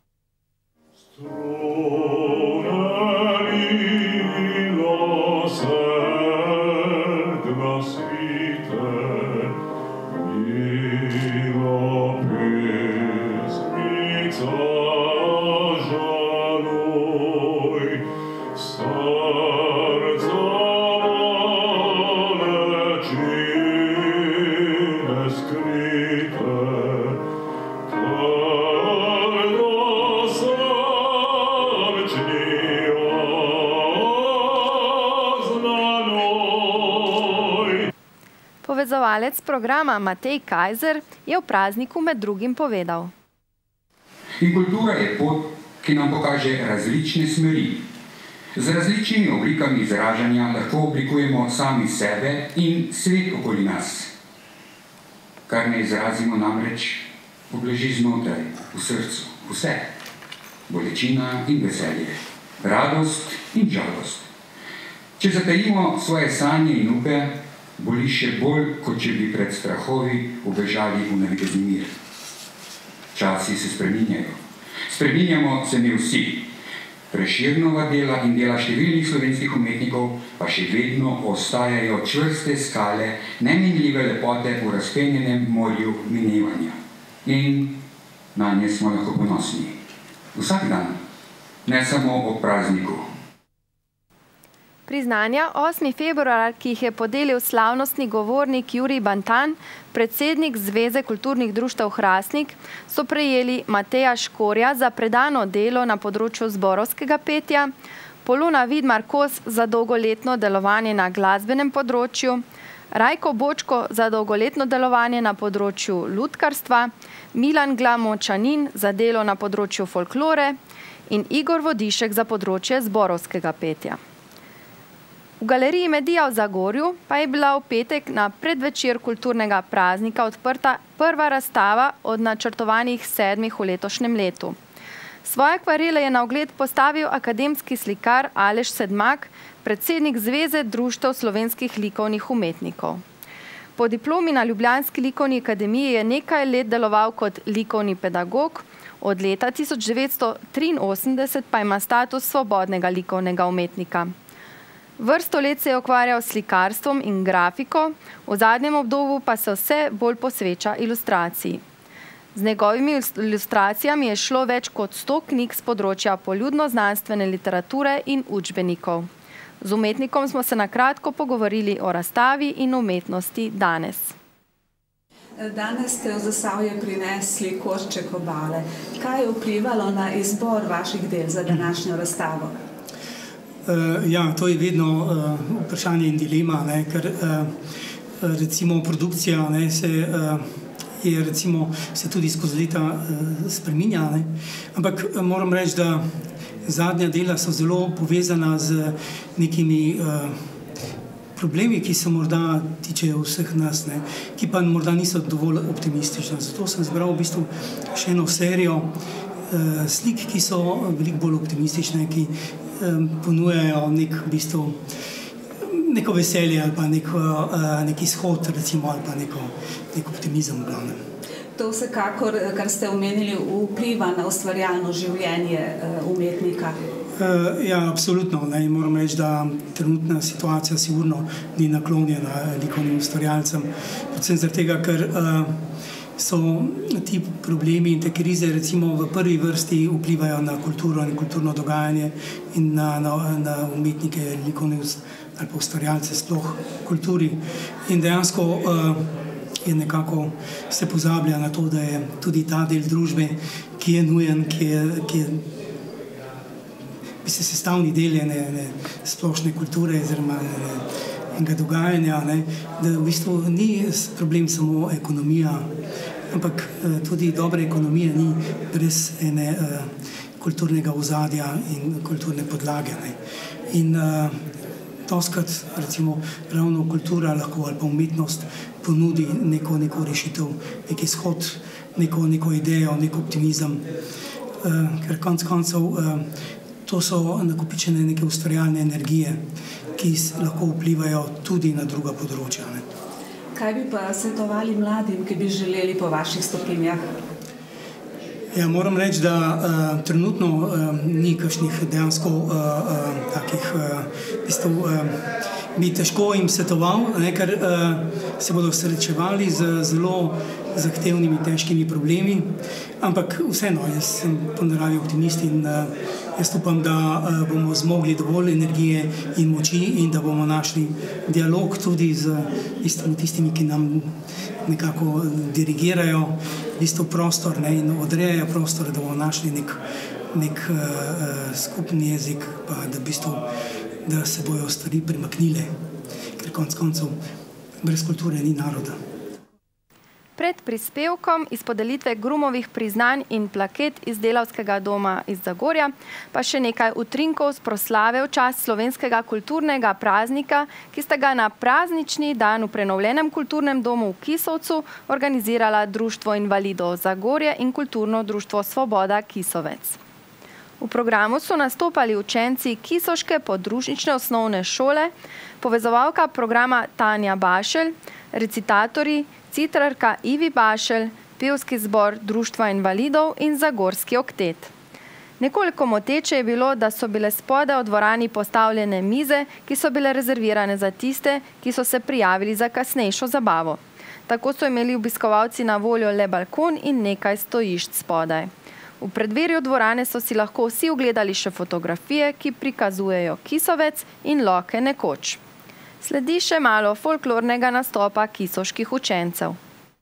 Povezovalec programa Matej Kajzer je v prazniku med drugim povedal. In kultura je pot, ki nam pokaže različne smeri. Z različnimi oblikami izražanja lahko oblikujemo sami sebe in svet okoli nas. Kar ne izrazimo namreč, obleži znotraj, v srcu, vse. Bolečina in veselje, radost in žalost. Če zatajimo svoje sanje in upe, boli še bolj, kot če bi pred strahovi ubežali v navidezni mir. Časi se spreminjajo. Spreminjamo se mi vsi. Prešernova dela in dela številnih slovenskih umetnikov pa še vedno ostajajo čvrste skale neminljive lepote v razpenjenem morju minevanja. In nanje smo lahko ponosni. Vsak dan, ne samo ob prazniku. Priznanja osmi februar, ki jih je podelil slavnostni govornik Jurij Bantan, predsednik Zveze kulturnih društev Hrastnik, so prejeli Mateja Škorja za predano delo na področju zborovskega petja, Polona Vidmar-Kos za dolgoletno delovanje na glasbenem področju, Rajko Bočko za dolgoletno delovanje na področju lutkarstva, Milan Glamočanin za delo na področju folklore in Igor Vodišek za področje zborovskega petja. V galeriji Medija v Zagorju pa je bila v petek na predvečer kulturnega praznika odprta prva razstava od načrtovanih sedmih v letošnjem letu. Svoje akvarele je na ogled postavil akademski slikar Aleš Sedmak, predsednik Zveze društev slovenskih likovnih umetnikov. Po diplomi na Ljubljanski likovni akademiji je nekaj let deloval kot likovni pedagog, od leta tisoč devetsto triinosemdeset pa ima status svobodnega likovnega umetnika. Vrsto let se je ukvarjal s slikarstvom in grafiko, v zadnjem obdobju pa se vse bolj posveča ilustraciji. Z njegovimi ilustracijami je šlo več kot sto knjig z področja poljudno-znanstvene literature in učbenikov. Z umetnikom smo se na kratko pogovorili o razstavi in umetnosti danes. Danes ste v Zasavje prinesli košček obale. Kaj je vplivalo na izbor vaših del za današnjo razstavo? Ja, to je vedno vprašanje in dilema, ker recimo produkcija je recimo se tudi skozi leta spreminja, ampak moram reči, da zadnja dela so zelo povezana z nekimi problemi, ki se morda tičejo vseh nas, ki pa morda niso dovolj optimistične. Zato sem zbral v bistvu še eno serijo slik, ki so veliko bolj optimistične, ki ponujajo nek, v bistvu, neko veselje ali pa nek, nek izhod, recimo, ali pa neko, nek optimizem v glavnem. To vsekakor, kar ste omenili, vpliva na ustvarjalno življenje umetnika. Ja, absolutno. Moram reči, da trenutna situacija sigurno ni naklonjena likovnim ustvarjalcem. Predvsem zaradi tega, ker so ti problemi in te krize recimo v prvi vrsti vplivajo na kulturo in kulturno dogajanje in na, na, na umetnike, likovne ali pa ustvarjalce sploh kulturi. In dejansko je nekako se pozablja na to, da je tudi ta del družbe, ki je nujen, ki je, ki je bi se sestavni del ene, ene splošne kulture oziroma enega dogajanja, ne, da v bistvu ni problem samo ekonomija, ampak tudi dobre ekonomije ni brez ene uh, kulturnega ozadja in kulturne podlage. Ne. In uh, doskrat recimo ravno kultura lahko ali pa umetnost ponudi neko, neko rešitev, nek izhod, neko, neko idejo, nek optimizem, uh, ker konc koncev uh, to so nakopičene neke ustvarjalne energije, ki lahko vplivajo tudi na druga področja. Ne. Kaj bi pa svetovali mladim, ki bi želeli po vaših stopinjah? Ja, moram reči, da uh, trenutno uh, ni kakšnih dejansko uh, uh, takih uh, bistv, uh, bi težko jim svetoval, ne, ker uh, se bodo srečevali z zelo zahtevnimi, težkimi problemi, ampak vseeno, jaz sem po naravi optimist in uh, jaz upam, da uh, bomo zmogli dovolj energije in moči in da bomo našli dialog tudi z istimi tistimi, ki nam nekako dirigirajo v bistvu prostor, ne, in odrejajo prostor, da bomo našli nek, nek uh, skupni jezik, pa da v bistvu da se bojo stvari premaknile, ker konec koncev brez kulture ni naroda. Pred prispevkom iz podelitve Grumovih priznanj in plaket iz Delavskega doma iz Zagorja pa še nekaj utrinkov z proslave v čast slovenskega kulturnega praznika, ki sta ga na praznični dan v prenovljenem kulturnem domu v Kisovcu organizirala Društvo invalidov Zagorje in Kulturno društvo Svoboda Kisovec. V programu so nastopali učenci Kisoške podružnične osnovne šole, povezovalka programa Tanja Bašelj, recitatorji, citrarka Ivi Bašelj, pevski zbor Društva invalidov in Zagorski oktet. Nekoliko moteče je bilo, da so bile spodaj v dvorani postavljene mize, ki so bile rezervirane za tiste, ki so se prijavili za kasnejšo zabavo. Tako so imeli obiskovalci na voljo le balkon in nekaj stojišč spodaj. V predverju dvorane so si lahko vsi ogledali še fotografije, ki prikazujejo Kisovec in Loke nekoč. Sledi še malo folklornega nastopa kisoških učencev.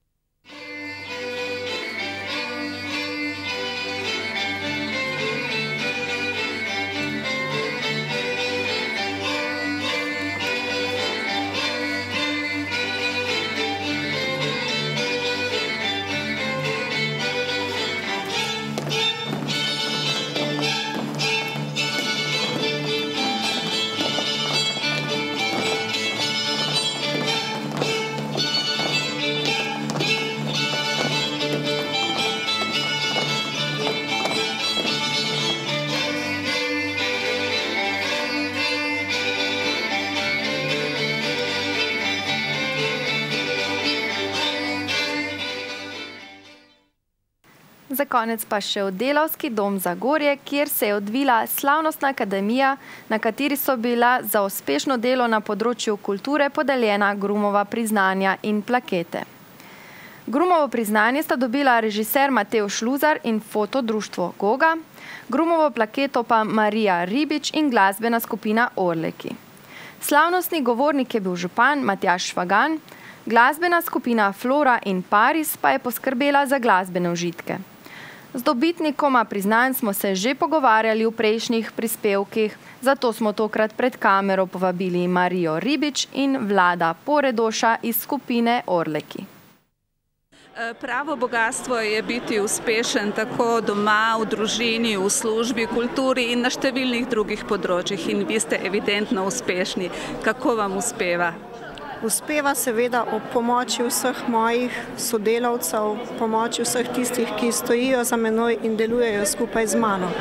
Za konec pa še v Delavski dom Zagorje, kjer se je odvila slavnostna akademija, na kateri so bila za uspešno delo na področju kulture podeljena Grumova priznanja in plakete. Grumovo priznanje sta dobila režiser Matevž Luzar in fotodruštvo Goga, Grumovo plaketo pa Marija Ribič in glasbena skupina Orleki. Slavnostni govornik je bil župan Matjaž Švagan, glasbena skupina Flora in Paris pa je poskrbela za glasbene užitke. Z dobitnikoma priznanj smo se že pogovarjali v prejšnjih prispevkih, zato smo tokrat pred kamero povabili Marijo Ribič in Vlada Poredoša iz skupine Orleki. Pravo bogatstvo je biti uspešen tako doma, v družini, v službi, kulturi in na številnih drugih področjih. In vi ste evidentno uspešni. Kako vam uspeva? Uspeva seveda ob pomoči vseh mojih sodelavcev, pomoči vseh tistih, ki stojijo za menoj in delujejo skupaj z mano.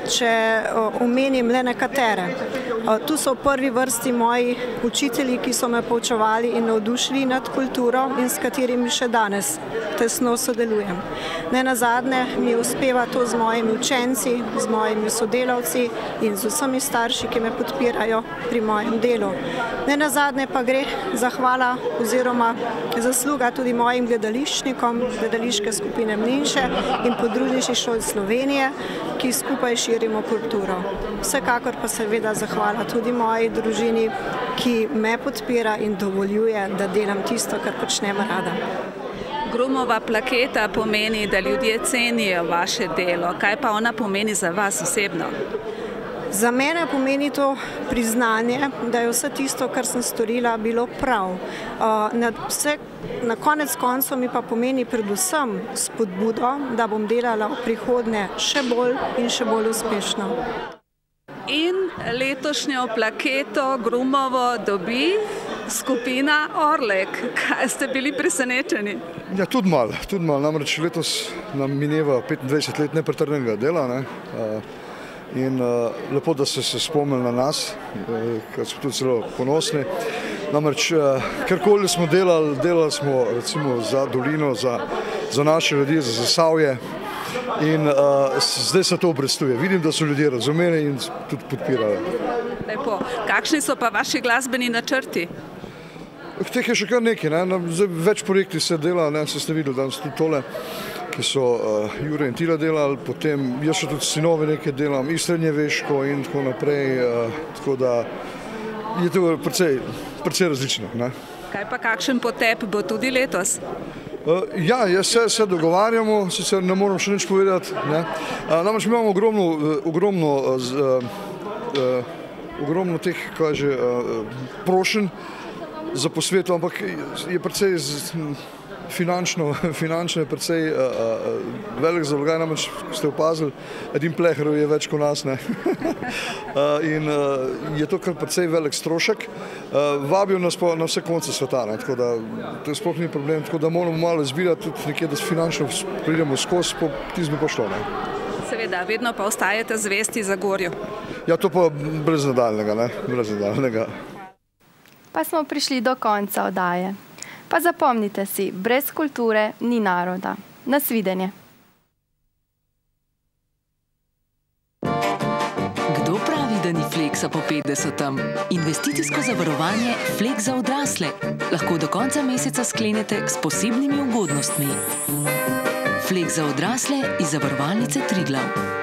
če omenim le nekatere. Tu so v prvi vrsti moji učitelji, ki so me poučevali in navdušili nad kulturo in s katerimi še danes tesno sodelujem. Ne nazadnje mi uspeva to z mojimi učenci, z mojimi sodelavci in z vsemi starši, ki me podpirajo pri mojem delu. Ne nazadnje pa gre zahvala oziroma zasluga tudi mojim gledališčnikom, gledališke skupine Mlinše in podružničnih šol Slovenije, ki skupaj širimo kulturo. Vsekakor pa seveda zahvala tudi moji družini, ki me podpira in dovoljuje, da delam tisto, kar počnem rada. Grumova plaketa pomeni, da ljudje cenijo vaše delo. Kaj pa ona pomeni za vas osebno? Za mene pomeni to priznanje, da je vse tisto, kar sem storila, bilo prav. Na, vse, na konec koncev mi pa pomeni predvsem spodbudo, da bom delala v prihodnje še bolj in še bolj uspešno. In letošnjo plaketo Grumovo dobi skupina Orlek. Kaj ste bili presenečeni? Ja, tudi malo, tudi malo. Namreč letos nam mineva petindvajset let nepretrnega dela, ne? In uh, lepo, da ste se spomnili na nas, uh, ker smo tudi zelo ponosni. Namreč, uh, karkoli smo delali, delali smo recimo za dolino, za, za naše ljudi, za Zasavje in uh, zdaj se to obrestuje. Vidim, da so ljudje razumeli in tudi podpirajo. Lepo. Kakšni so pa vaši glasbeni načrti? Teh je še kar nekaj, ne? Zdaj, več projekti se dela, ne? Se ste videli danes tudi tole, ki so uh, Jure in Tila delali, potem jaz še tudi sinove nekaj delam, in srednjeveško in tako naprej, uh, tako da je to precej, precej različno. Ne? Kaj pa kakšen potep bo tudi letos? Uh, ja, jaz se, se dogovarjamo, sicer ne moram še nič povedati, ne? Uh, namreč mi imamo ogromno, uh, ogromno, uh, uh, ogromno teh, kaže, uh, prošenj za posvetu, ampak je precej z, Finančno, finančno je precej uh, uh, velik zalogaj, namreč ste opazili, edin pleherov je več kot nas, ne. uh, in uh, je to kar precej velik strošek. Uh, vabijo nas pa na vse konce sveta, ne, tako da to je sploh ni problem, tako da moramo malo izbirati tudi nekje, da finančno pridemo skozi, po tizmi pa šlo, ne. Seveda, vedno pa ostajate zvesti Zagorju. Ja, to pa brez nadaljnega, ne, brez nadaljnega. Pa smo prišli do konca oddaje. Pa zapomnite si, brez kulture ni naroda. Nasvidenje. Kdo pravi, da ni Flexa po petdesetem? Investicijsko zavarovanje Flex za odrasle. Lahko do konca meseca sklenete s posebnimi ugodnostmi. Flex za odrasle iz zavarovalnice Triglav.